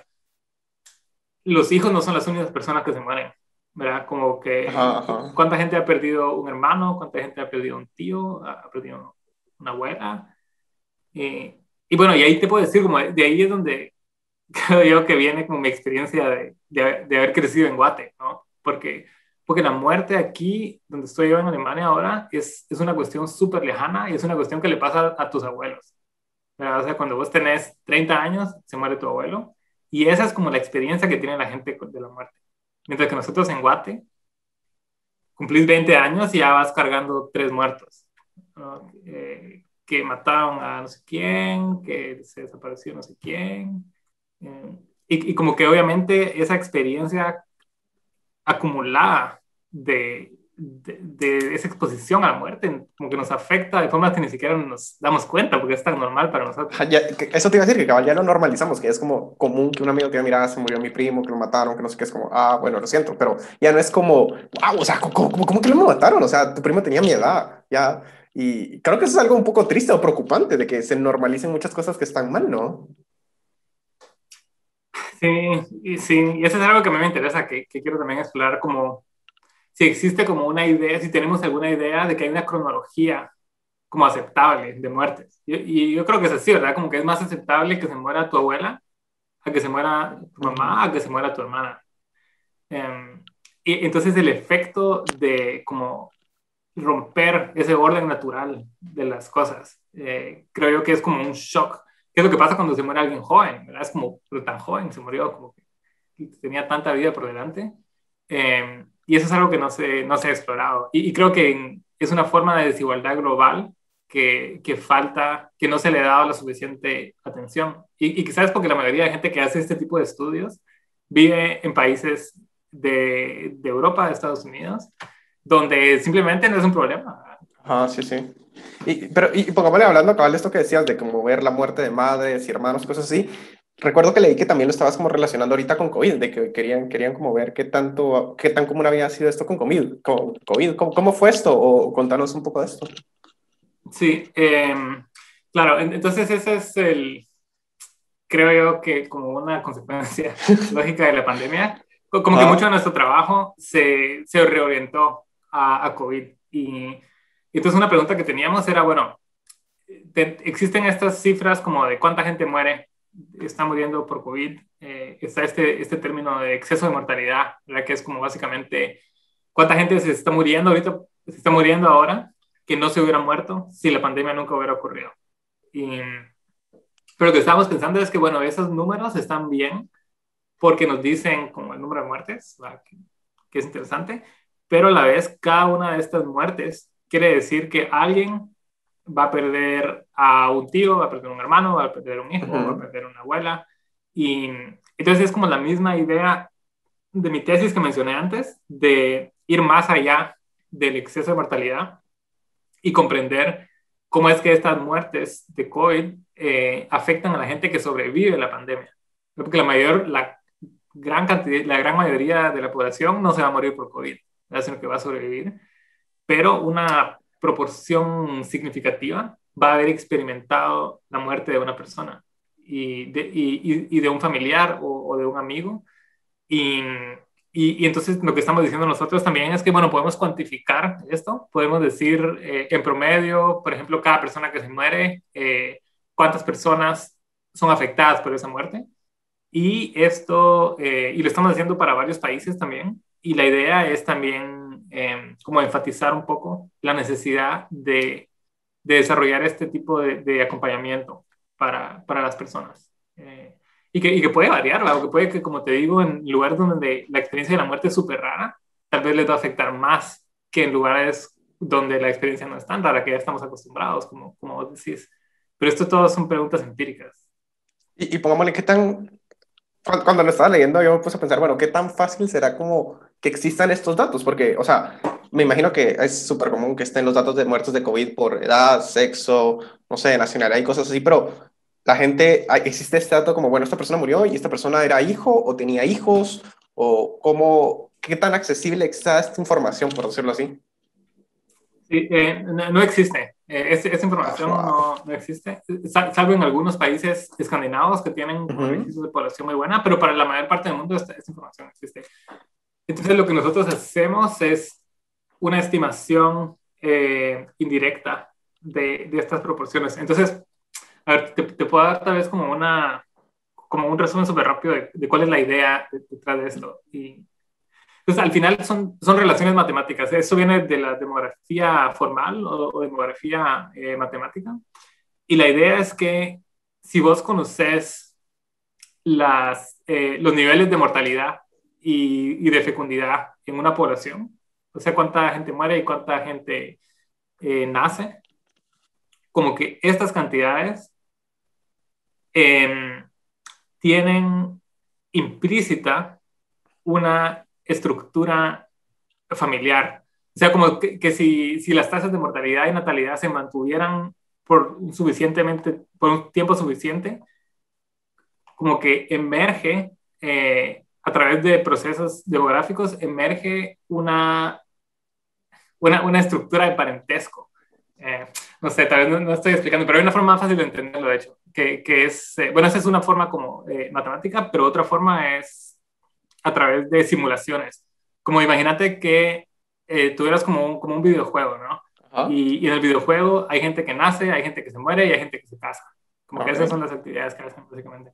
los hijos no son las únicas personas que se mueren, ¿verdad? Como Ajá, que, ajá. ¿cuánta gente ha perdido un hermano? ¿Cuánta gente ha perdido un tío? ¿Ha perdido una abuela? Y, y bueno, y ahí te puedo decir, como de ahí es donde creo yo que viene como mi experiencia de, de, de haber crecido en Guate, ¿no? Porque, porque la muerte aquí, donde estoy yo en Alemania ahora, es, es una cuestión súper lejana y es una cuestión que le pasa a tus abuelos, ¿verdad? O sea, cuando vos tenés treinta años, se muere tu abuelo y esa es como la experiencia que tiene la gente de la muerte. Mientras que nosotros en Guate cumplís veinte años y ya vas cargando tres muertos, ¿no? Eh, que mataron a no sé quién, que se desapareció no sé quién. Eh, y, y como que obviamente esa experiencia acumulada de, de, de, esa exposición a la muerte, como que nos afecta de formas que ni siquiera nos damos cuenta, porque es tan normal para nosotros. Ya, eso te iba a decir, que cabal ya lo normalizamos, que es como común que un amigo te diga, mira, se murió mi primo, que lo mataron, que no sé qué, es como, ah, bueno, lo siento, pero ya no es como, wow, o sea, ¿cómo, cómo, cómo que lo mataron? O sea, tu primo tenía mi edad, ya, y creo que eso es algo un poco triste o preocupante, de que se normalicen muchas cosas que están mal, ¿no? Sí, y sí, y eso es algo que a mí me interesa, que, que quiero también explorar como si existe como una idea, si tenemos alguna idea de que hay una cronología como aceptable de muertes. Y, y yo creo que es así, ¿verdad? Como que es más aceptable que se muera tu abuela a que se muera tu mamá, a que se muera tu hermana. Um, y entonces el efecto de como romper ese orden natural de las cosas, eh, creo yo que es como un shock. ¿Qué es lo que pasa cuando se muere alguien joven? ¿Verdad? Es como, pero tan joven, se murió, como que tenía tanta vida por delante. Eh, y eso es algo que no se, no se ha explorado. Y, y creo que es una forma de desigualdad global que, que falta, que no se le ha dado la suficiente atención. Y, y quizás es porque la mayoría de gente que hace este tipo de estudios vive en países de, de Europa, de Estados Unidos, donde simplemente no es un problema. Ah, sí, sí. Y, pero, y pongámosle hablando, cabal, de esto que decías, de como ver la muerte de madres y hermanos, cosas así. Recuerdo que leí que también lo estabas como relacionando ahorita con COVID, de que querían, querían como ver qué tanto, qué tan común había sido esto con COVID. Con COVID. ¿Cómo, cómo fue esto? O contanos un poco de esto. Sí, eh, claro, entonces ese es el, creo yo que como una consecuencia lógica de la pandemia, como que mucho de Ajá. nuestro trabajo se, se reorientó a, a COVID. Y entonces una pregunta que teníamos era, bueno, te, existen estas cifras como de cuánta gente muere, está muriendo por COVID, eh, está este, este término de exceso de mortalidad, ¿verdad? Que es como básicamente cuánta gente se está muriendo ahorita, se está muriendo ahora, que no se hubiera muerto si la pandemia nunca hubiera ocurrido. Y, pero lo que estábamos pensando es que, bueno, esos números están bien porque nos dicen como el número de muertes, que, que es interesante, pero a la vez cada una de estas muertes quiere decir que alguien va a perder a un tío, va a perder un hermano, va a perder un hijo, va a Ujú. perder una abuela. Y entonces es como la misma idea de mi tesis que mencioné antes, de ir más allá del exceso de mortalidad y comprender cómo es que estas muertes de COVID eh, afectan a la gente que sobrevive a la pandemia. Porque la mayor, la gran cantidad, la gran mayoría de la población no se va a morir por COVID, sino que va a sobrevivir, pero una proporción significativa va a haber experimentado la muerte de una persona y de, y, y de un familiar o, o, de un amigo. Y, y, y, entonces lo que estamos diciendo nosotros también es que, bueno, podemos cuantificar esto, podemos decir eh, en promedio, por ejemplo, cada persona que se muere, eh, cuántas personas son afectadas por esa muerte. Y esto, eh, y lo estamos haciendo para varios países también. Y la idea es también eh, como enfatizar un poco la necesidad de, de desarrollar este tipo de, de acompañamiento. para, para las personas. Eh, y, que, y que puede variar, o que puede que, como te digo, en lugares donde la experiencia de la muerte es súper rara, tal vez les va a afectar más que en lugares donde la experiencia no es tan rara, que ya estamos acostumbrados, como, como vos decís. Pero esto todo son preguntas empíricas. Y, y pongámosle, ¿qué tan cuando, cuando lo estaba leyendo, yo me puse a pensar, bueno, ¿qué tan fácil será como que existan estos datos? Porque, o sea, me imagino que es súper común que estén los datos de muertos de COVID por edad, sexo, no sé, nacionalidad y cosas así, pero la gente, hay- existe este dato como, bueno, esta persona murió y esta persona era hijo o tenía hijos, o cómo, qué tan accesible está esta información, por decirlo así. Sí, eh, no, no existe. Eh, es- esa Ah, información wow. no, no existe, Sal- salvo en algunos países escandinavos que tienen como Ujú. registros de población muy buena, pero para la mayor parte del mundo esta, esta información no existe. Entonces lo que nosotros hacemos es una estimación eh, indirecta de, de estas proporciones. Entonces, a ver, te, te puedo dar tal vez como, una, como un resumen súper rápido de, de cuál es la idea detrás de esto. Y, entonces, al final son, son relaciones matemáticas. Eso viene de la demografía formal o, o demografía eh, matemática. Y la idea es que si vos conoces las, eh, los niveles de mortalidad y, y, de fecundidad en una población, o sea, cuánta gente muere y cuánta gente eh, nace, como que estas cantidades eh, tienen implícita una estructura familiar. O sea, como que, que si, si, las tasas de mortalidad y natalidad se mantuvieran por suficientemente, por un tiempo suficiente, como que emerge, eh, a través de procesos demográficos, emerge una, una, una estructura de parentesco. Eh, no sé, tal vez no, no, estoy explicando, pero hay una forma más fácil de entenderlo, de hecho, que, que es, eh, bueno, esa es una forma como eh, matemática, pero otra forma es a través de simulaciones. Como imagínate que eh, tuvieras como un, como un videojuego, ¿no? Ajá. Y, y en el videojuego hay gente que nace, hay gente que se muere y hay gente que se casa. Como que esas son Ok. las actividades que hacen, básicamente.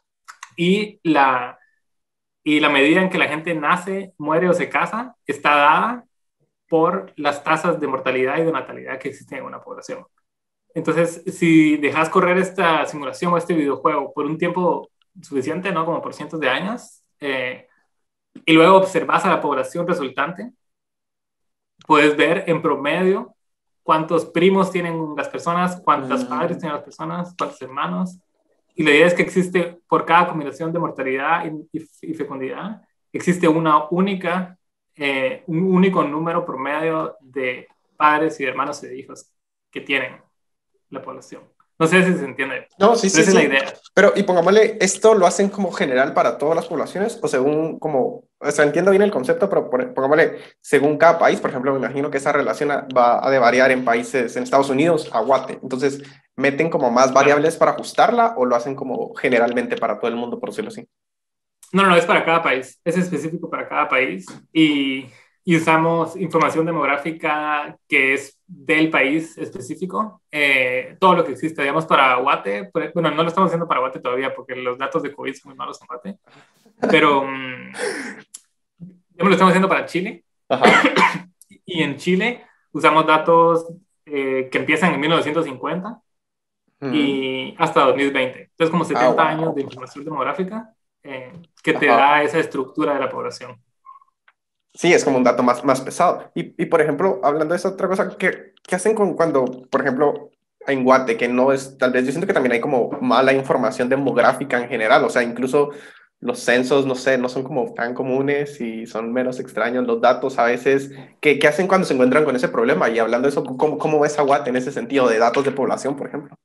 Y la, y la medida en que la gente nace, muere o se casa está dada por las tasas de mortalidad y de natalidad que existen en una población. Entonces, si dejas correr esta simulación o este videojuego por un tiempo suficiente, ¿no? Como por cientos de años, eh, y luego observas a la población resultante, puedes ver en promedio cuántos primos tienen las personas, cuántos padres Mm. tienen las personas, cuántos hermanos. Y la idea es que existe, por cada combinación de mortalidad y, y, y fecundidad, existe una única, eh, un único número promedio de padres y hermanos y de hijos que tienen la población. No sé si se entiende, No, sí, pero sí, esa es la sí. idea. Pero, y pongámosle, ¿esto lo hacen como general para todas las poblaciones o según como, o sea, entiendo bien el concepto, pero pon- pongámosle, según cada país, por ejemplo, me imagino que esa relación a- va a de variar en países, en Estados Unidos, a Guate. Entonces, ¿meten como más Claro. variables para ajustarla o lo hacen como generalmente para todo el mundo, por decirlo así? No, no, es para cada país, es específico para cada país y, y usamos información demográfica que es del país específico, eh, todo lo que existe, digamos, para Guate, por- bueno, no lo estamos haciendo para Guate todavía porque los datos de COVID son muy malos en Guate, pero um, digamos, lo estamos haciendo para Chile Ajá. y en Chile usamos datos eh, que empiezan en mil novecientos cincuenta Mm. y hasta dos mil veinte. Entonces, como Ah, setenta años wow. de información demográfica eh, que te Ajá. da esa estructura de la población. Sí, es como un dato más, más pesado. Y, y por ejemplo, hablando de esa otra cosa, ¿qué, qué hacen con cuando, por ejemplo, en Guate, que no es, tal vez yo siento que también hay como mala información demográfica en general, o sea, incluso los censos, no sé, no son como tan comunes y son menos extraños los datos a veces. ¿Qué, qué hacen cuando se encuentran con ese problema? Y hablando de eso, ¿cómo, cómo ves a Guate en ese sentido de datos de población, por ejemplo?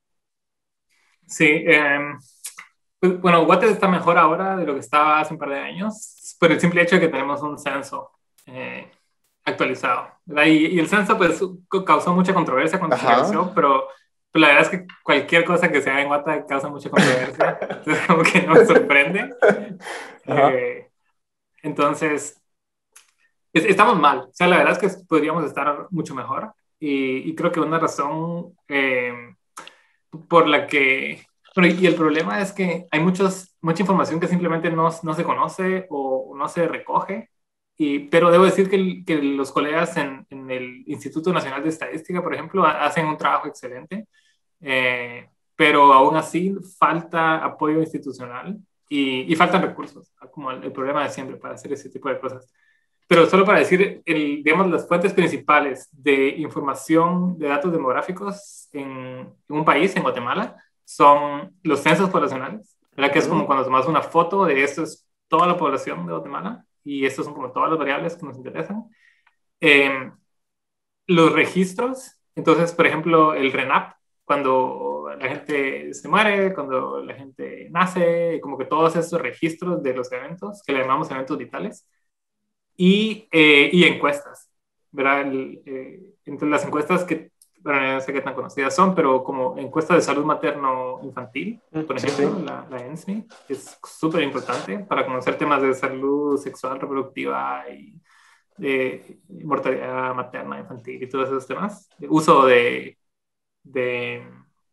Sí, eh, pues, bueno, Guate está mejor ahora de lo que estaba hace un par de años, por el simple hecho de que tenemos un censo eh, actualizado, ¿verdad? Y, y el censo pues causó mucha controversia cuando se Ajá. realizó, pero, pero la verdad es que cualquier cosa que se haga en Guate causa mucha controversia, entonces como que no me sorprende. Ajá. Eh, entonces, es, estamos mal, o sea, la verdad es que podríamos estar mucho mejor y, y creo que una razón eh, por la que... Pero, y el problema es que hay muchos, mucha información que simplemente no, no se conoce o no se recoge. Y, pero debo decir que, el, que los colegas en, en, el Instituto Nacional de Estadística, por ejemplo, hacen un trabajo excelente. Eh, pero aún así falta apoyo institucional y, y faltan recursos, como el, el problema de siempre para hacer ese tipo de cosas. Pero solo para decir, el, digamos, las fuentes principales de información de datos demográficos en, en un país, en Guatemala, son los censos poblacionales, ¿verdad? Que es como Ujú. cuando tomas una foto de esto es toda la población de Guatemala y estos son como todas las variables que nos interesan. Eh, los registros, entonces, por ejemplo, el RENAP, cuando la gente se muere, cuando la gente nace, como que todos esos registros de los eventos, que le llamamos eventos vitales, y, eh, y encuestas, ¿verdad? El, eh, entre las encuestas que, bueno, no sé qué tan conocidas son, pero como encuesta de salud materno-infantil, Mm, por sí, sí. ejemplo, la, la ENSMI, es súper importante para conocer temas de salud sexual, reproductiva y de mortalidad materna, infantil y todos esos temas. De uso de, de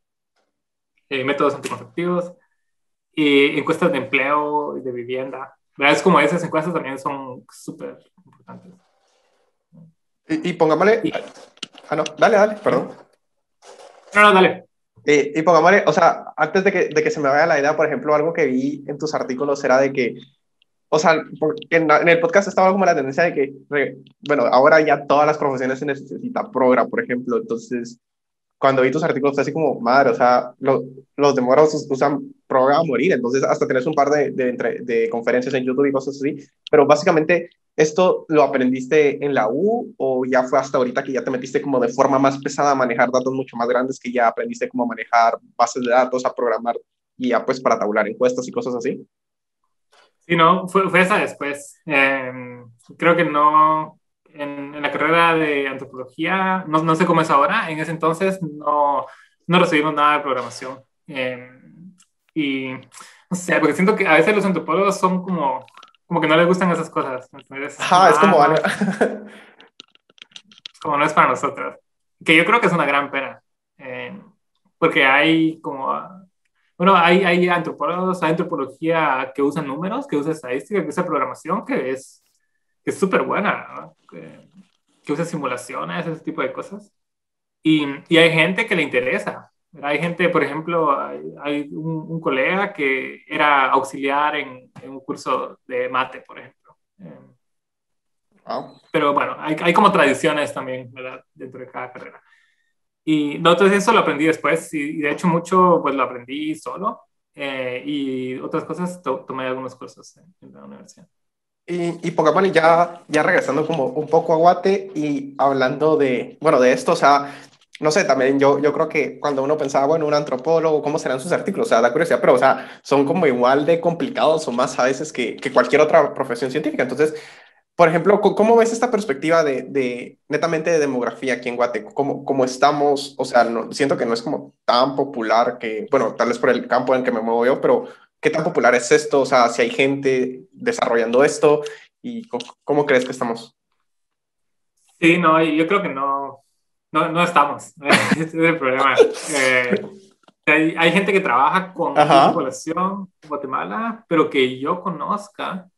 eh, métodos anticonceptivos y encuestas de empleo y de vivienda. ¿Verdad? Es como esas encuestas también son súper importantes. Y, y pongámosle, Y, ah, no, dale, dale, ¿eh? perdón. No, no, dale. Y, y pongámosle, o sea, antes de que, de que se me vaya la idea, por ejemplo, algo que vi en tus artículos era de que, o sea, porque en, la- en el podcast estaba como la tendencia de que, re- bueno, ahora ya todas las profesiones se necesita progra, por ejemplo, entonces cuando vi tus artículos fue así como, madre, o sea, lo- los demógrafos usan Progra a morir, entonces hasta tenés un par de, de, entre- de conferencias en YouTube y cosas así, pero básicamente, ¿esto lo aprendiste en la U o ya fue hasta ahorita que ya te metiste como de forma más pesada a manejar datos mucho más grandes, que ya aprendiste cómo manejar bases de datos, a programar y ya pues para tabular encuestas y cosas así? Sí, no, fue, fue esa después. Eh, creo que no, en, en la carrera de antropología, no, no sé cómo es ahora, en ese entonces no, no recibimos nada de programación. Eh, y no sé, porque siento que a veces los antropólogos son como, como que no les gustan esas cosas. Entonces, es como, Ajá, es ah, como, no, es como no es para nosotros. Que yo creo que es una gran pena. Eh, porque hay como bueno, hay, hay antropólogos, hay antropología que usa números, que usa estadística, que usa programación, que es que es súper buena, ¿no? que, que usa simulaciones, ese tipo de cosas. Y, y hay gente que le interesa. ¿Verdad? Hay gente, por ejemplo, hay, hay un, un, colega que era auxiliar en, en, un curso de mate, por ejemplo. Eh, wow. pero bueno, hay, hay como tradiciones también, ¿verdad? Dentro de cada carrera. Y no, entonces eso lo aprendí después y, y de hecho mucho pues lo aprendí solo eh, y otras cosas to tomé algunos cursos en, en la universidad. Y, y Pokémon, ya, ya regresando como un poco a Guate y hablando de, bueno, de esto, o sea, no sé, también yo, yo creo que cuando uno pensaba, bueno, un antropólogo, ¿cómo serán sus artículos? O sea, da curiosidad, pero, o sea, son como igual de complicados o más a veces que, que cualquier otra profesión científica. Entonces, por ejemplo, co- ¿cómo ves esta perspectiva de, de netamente de demografía aquí en Guate? ¿Cómo, cómo estamos? O sea, no, siento que no es como tan popular que, bueno, tal vez por el campo en que me muevo yo, pero ¿qué tan popular es esto? O sea, si hay gente desarrollando esto y co- ¿cómo crees que estamos? Sí, no, yo creo que no, no, no estamos. Ese es el problema. Eh, hay, hay gente que trabaja con mucha Ajá, población en Guatemala, pero que yo conozca,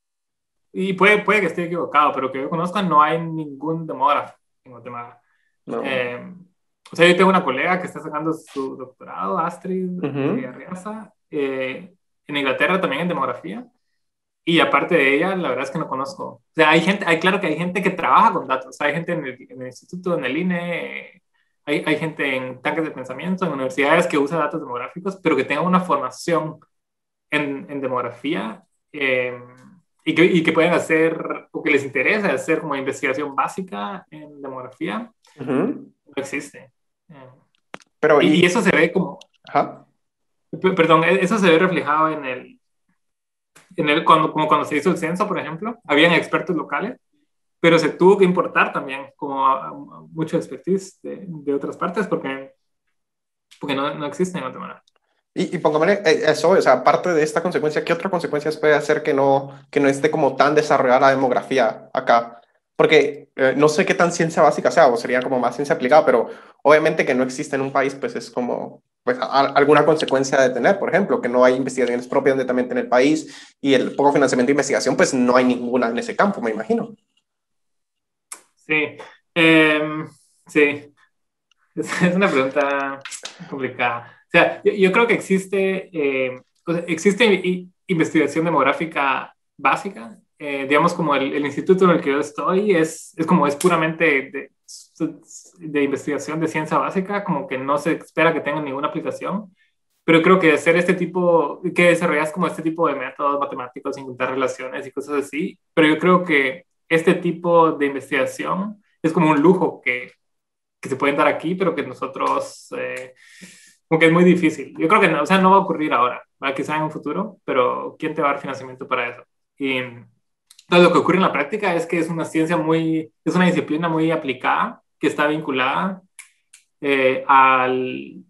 y puede, puede que esté equivocado, pero que yo conozca no hay ningún demógrafo en Guatemala. no. Eh, o sea, yo tengo una colega que está sacando su doctorado, Astrid eh, Ujú. Arriaza, eh, en Inglaterra también en demografía. Y aparte de ella, la verdad es que no conozco. O sea, hay gente, hay, claro que hay gente que trabaja con datos. Hay gente en el, en el instituto, en el I N E, hay, hay gente en tanques de pensamiento, en universidades que usa datos demográficos, pero que tengan una formación en, en demografía eh, y, que, y que pueden hacer, o que les interesa hacer como investigación básica en demografía, Ujú. no existe. Eh, Pero, y, y y, eso se ve como, ajá. p- perdón, e- eso se ve reflejado en el, en el cuando, como cuando se hizo el censo, por ejemplo, habían expertos locales, pero se tuvo que importar también como a, a mucho expertise de, de, otras partes porque, porque no, no existe en Guatemala. Y, y pongámosle eh, eso, o sea, aparte de esta consecuencia, ¿qué otra consecuencias puede hacer que no, que no esté como tan desarrollada la demografía acá? Porque eh, no sé qué tan ciencia básica sea, o sería como más ciencia aplicada, pero obviamente que no existe en un país, pues es como pues, a- alguna consecuencia de tener, por ejemplo, que no hay investigaciones propias netamente en el país y el poco financiamiento de investigación, pues no hay ninguna en ese campo, me imagino. Sí, eh, sí, es, es una pregunta complicada. sea, yo, yo creo que existe, eh, o sea, existe i- investigación demográfica básica. Eh, digamos, como el, el instituto en el que yo estoy es, es como es puramente de, de investigación de ciencia básica, como que no se espera que tenga ninguna aplicación. Pero creo que hacer este tipo, que desarrollas como este tipo de métodos matemáticos, encontrar relaciones y cosas así, pero yo creo que este tipo de investigación es como un lujo que, que se pueden dar aquí, pero que nosotros, eh, como que es muy difícil. Yo creo que no, o sea, no va a ocurrir ahora, ¿va? Quizá en un futuro, pero ¿quién te va a dar financiamiento para eso? Y entonces lo que ocurre en la práctica es que es una ciencia muy, es una disciplina muy aplicada que está vinculada eh, al,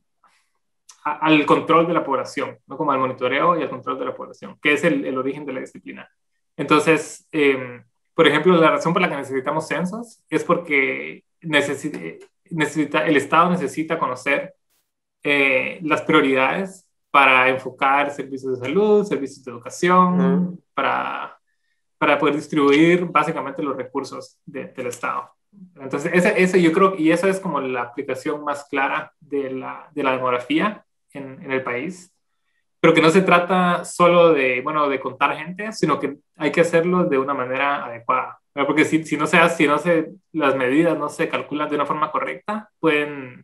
a, al control de la población, ¿no? Como al monitoreo y al control de la población, que es el, el origen de la disciplina. Entonces, eh, por ejemplo, la razón por la que necesitamos censos es porque necesita, necesita, el Estado necesita conocer eh, las prioridades para enfocar servicios de salud, servicios de educación, Ujú. para, para poder distribuir básicamente los recursos de, del Estado. Entonces, ese, ese yo creo, y esa es como la aplicación más clara de la, de la demografía en, en el país, pero que no se trata solo de, bueno, de contar gente, sino que hay que hacerlo de una manera adecuada. ¿Verdad? Porque si, si no se hace, si no se, las medidas no se calculan de una forma correcta, pueden,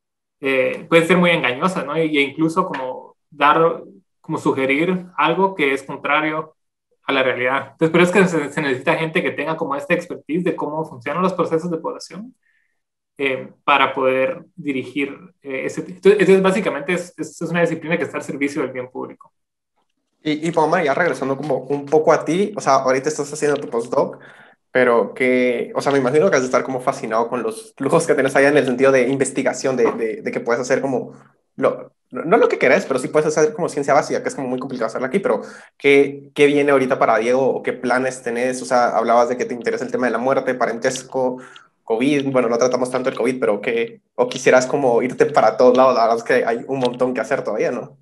eh, pueden ser muy engañosas, ¿no? Y, e incluso como dar, como sugerir algo que es contrario a la realidad. Entonces, pero es que se, se necesita gente que tenga como esta expertise de cómo funcionan los procesos de población eh, para poder dirigir eh, ese. Entonces, entonces, básicamente es, es, es una disciplina que está al servicio del bien público. Y, y Paloma, ya regresando como un poco a ti, o sea, ahorita estás haciendo tu postdoc, pero que, o sea, me imagino que has de estar como fascinado con los flujos que tienes allá en el sentido de investigación, de, de, de que puedes hacer como, lo, no lo que querés, pero sí puedes hacer como ciencia básica, que es como muy complicado hacerla aquí, pero ¿qué, qué viene ahorita para Diego o qué planes tenés? O sea, hablabas de que te interesa el tema de la muerte, parentesco, COVID, bueno, no tratamos tanto el COVID, pero que, o quisieras como irte para todos lados, la verdad es que hay un montón que hacer todavía, ¿no?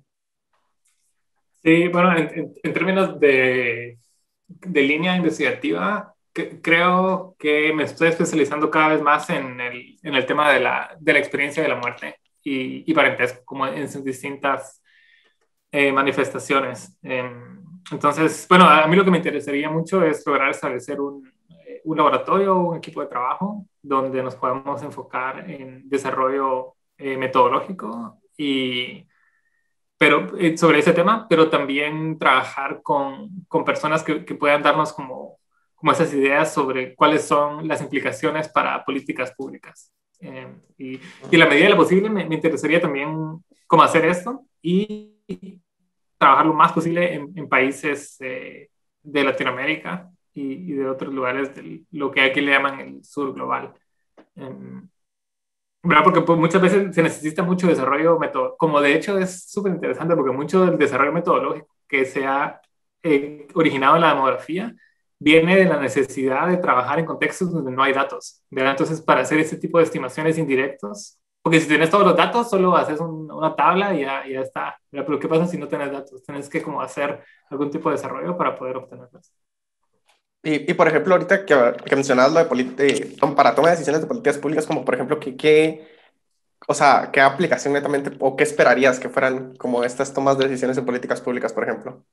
Sí, bueno, en, en, en términos de, de línea investigativa, que, creo que me estoy especializando cada vez más en el, en el tema de la, de la experiencia de la muerte y, y parentesco, como en sus distintas eh, manifestaciones. Eh, entonces, bueno, a mí lo que me interesaría mucho es lograr establecer un, eh, un laboratorio, un equipo de trabajo donde nos podamos enfocar en desarrollo eh, metodológico y pero, eh, sobre ese tema, pero también trabajar con, con personas que, que puedan darnos como, como esas ideas sobre cuáles son las implicaciones para políticas públicas. Eh, y, y en la medida de lo posible me, me interesaría también cómo hacer esto y trabajar lo más posible en, en países eh, de Latinoamérica y, y, de otros lugares de lo que aquí le llaman el sur global. Eh, ¿Verdad? Porque pues, muchas veces se necesita mucho desarrollo metodológico, como de hecho es súper interesante porque mucho del desarrollo metodológico que se ha eh, originado en la demografía viene de la necesidad de trabajar en contextos donde no hay datos, ¿verdad? Entonces, para hacer ese tipo de estimaciones indirectos, porque si tienes todos los datos, solo haces un, una tabla y ya, y ya está, ¿verdad? Pero ¿qué pasa si no tienes datos? Tienes que como hacer algún tipo de desarrollo para poder obtenerlos. Y, y por ejemplo, ahorita que, que mencionabas lo de, polit- de tom- para toma de decisiones de políticas públicas, como por ejemplo, ¿qué, qué, o sea, qué aplicación netamente o qué esperarías que fueran como estas tomas de decisiones de políticas públicas, por ejemplo?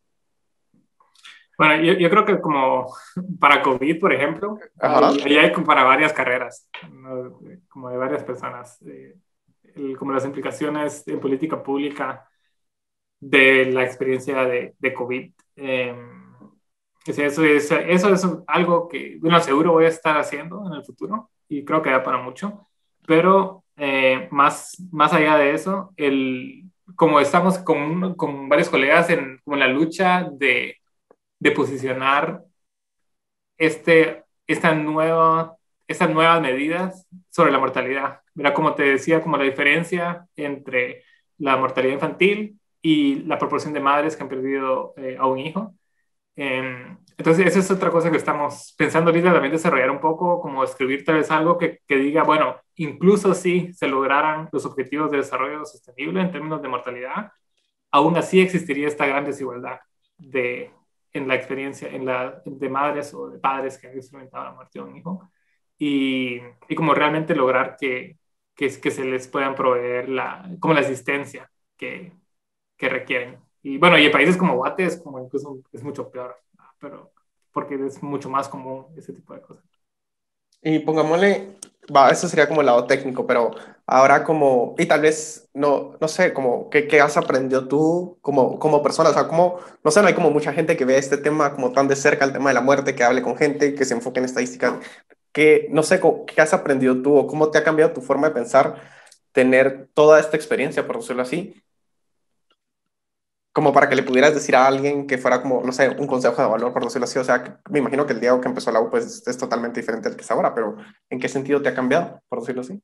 Bueno, yo, yo creo que como para COVID, por ejemplo, Ajá. ahí, ahí hay como para varias carreras, ¿no? Como de varias personas, eh, el- como las implicaciones en política pública de la experiencia de, de COVID. Eh, o sea, eso es, eso es algo que, bueno, seguro voy a estar haciendo en el futuro y creo que da para mucho, pero eh, más, más allá de eso, el, como estamos con, con varios colegas en, como en la lucha de de posicionar este, esta nueva, estas nuevas medidas sobre la mortalidad. Mira, como te decía, como la diferencia entre la mortalidad infantil y la proporción de madres que han perdido eh, a un hijo. Eh, entonces, esa es otra cosa que estamos pensando ahorita también desarrollar un poco, como escribir tal vez algo que, que diga, bueno, incluso si se lograran los objetivos de desarrollo sostenible en términos de mortalidad, aún así existiría esta gran desigualdad de, en la experiencia en la, de madres o de padres que han experimentado la muerte de un hijo y, y como realmente lograr que, que, que se les puedan proveer la, como la asistencia que, que requieren. Y bueno, y en países como Guate es como incluso es mucho peor, pero porque es mucho más común ese tipo de cosas. Y pongámosle, va, eso sería como el lado técnico, pero ahora como, y tal vez, no, no sé, como, ¿qué, qué has aprendido tú como, como persona? O sea, como, no sé, no hay como mucha gente que ve este tema como tan de cerca, el tema de la muerte, que hable con gente, que se enfoque en estadísticas, que, no sé, co- ¿qué has aprendido tú o cómo te ha cambiado tu forma de pensar tener toda esta experiencia, por decirlo así? Como para que le pudieras decir a alguien que fuera como, no sé, un consejo de valor, por decirlo así. O sea, que- me imagino que el Diego que empezó la U pues es totalmente diferente al que es ahora, pero ¿en qué sentido te ha cambiado, por decirlo así?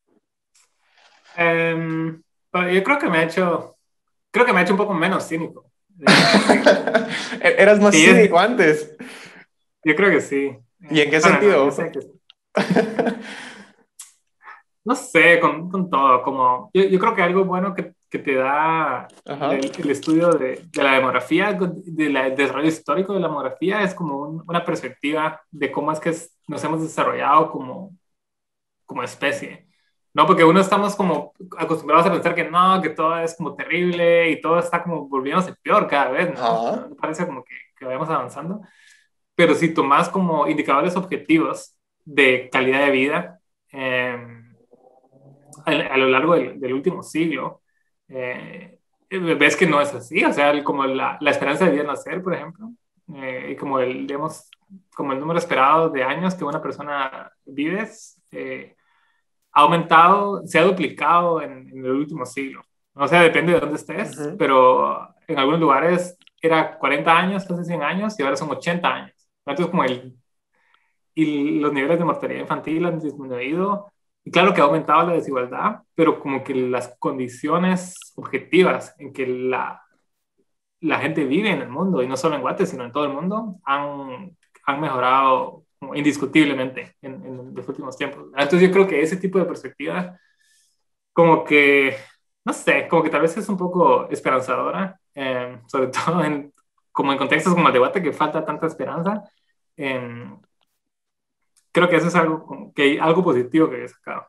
Um, yo creo que me ha hecho, creo que me ha hecho un poco menos cínico. Eh, que, Eras más que cínico es, antes. yo creo que sí. ¿Y en Eh, qué bueno, no, yo sé sentido? que no sé, con, con todo, como yo, yo creo que algo bueno que, que te da Ajá. el, el estudio de, de, la demografía, de la, del desarrollo histórico de la demografía, es como un, una perspectiva de cómo es que es, nos hemos desarrollado como, como especie. No, porque uno estamos como acostumbrados a pensar que no, que todo es como terrible y todo está como volviéndose peor cada vez, ¿no? Ajá. No parece como que, que vayamos avanzando. Pero si tomas como indicadores objetivos de calidad de vida, eh, a, a lo largo del, del último siglo, eh, ves que no es así, o sea, el- como la, la esperanza de vida nacer, por ejemplo, eh, y como el, digamos, como el número esperado de años que una persona vive, eh, ha aumentado, se ha duplicado en, en, el último siglo. O sea, depende de dónde estés, Ujú. pero en algunos lugares era cuarenta años, casi cien años, y ahora son ochenta años. Entonces, como el y los niveles de mortalidad infantil han disminuido. Y claro que ha aumentado la desigualdad, pero como que las condiciones objetivas en que la, la gente vive en el mundo, y no solo en Guate, sino en todo el mundo, han, han mejorado indiscutiblemente en, en los últimos tiempos. Entonces yo creo que ese tipo de perspectiva, como que, no sé, como que tal vez es un poco esperanzadora, eh, sobre todo en, como en contextos como el debate que falta tanta esperanza. Eh, creo que eso es algo, como que, algo positivo que he sacado.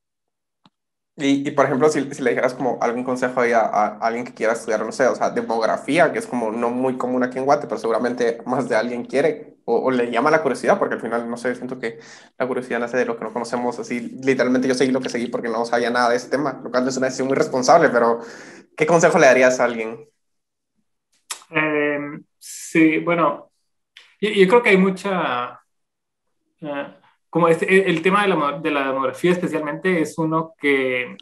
Y, y, por ejemplo, si, si le dijeras como algún consejo ahí a, a alguien que quiera estudiar, no sé, o sea, demografía, que es como no muy común aquí en Guate, pero seguramente más de alguien quiere o, o le llama la curiosidad, porque al final, no sé, siento que la curiosidad nace de lo que no conocemos, así, literalmente yo seguí lo que seguí porque no sabía nada de ese tema, lo cual es una decisión muy responsable, pero ¿qué consejo le darías a alguien? Eh, sí, bueno, yo, yo, creo que hay mucha, uh, como este, el tema de la, de la demografía especialmente es uno que,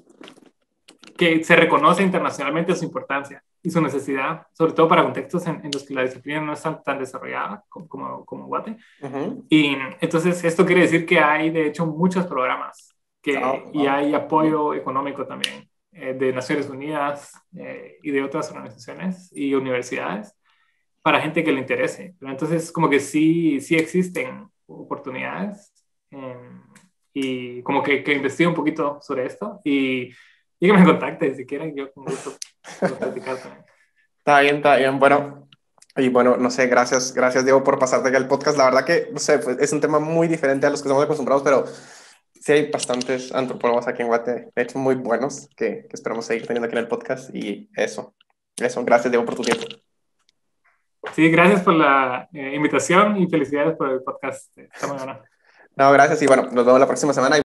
que se reconoce internacionalmente su importancia y su necesidad, sobre todo para contextos en, en los que la disciplina no está tan desarrollada como, como, como Guate. Uh -huh. Y entonces esto quiere decir que hay de hecho muchos programas Oh, que, y wow. hay apoyo económico también eh, de Naciones Unidas eh, y de otras organizaciones y universidades para gente que le interese. Pero entonces como que sí, sí existen oportunidades eh, y como que, que investigue un poquito sobre esto y, y que me contacte si quieren, yo con gusto puedo platicar también. Está bien, está bien. Bueno, y bueno, no sé, gracias, gracias Diego por pasarte aquí al podcast. La verdad que, no sé, pues, es un tema muy diferente a los que estamos acostumbrados, pero sí hay bastantes antropólogos aquí en Guate, de hecho muy buenos, que, que esperamos seguir teniendo aquí en el podcast. Y eso, eso, gracias Diego por tu tiempo. Sí, gracias por la eh, invitación y felicidades por el podcast. Está muy bueno. No, gracias y bueno, nos vemos la próxima semana.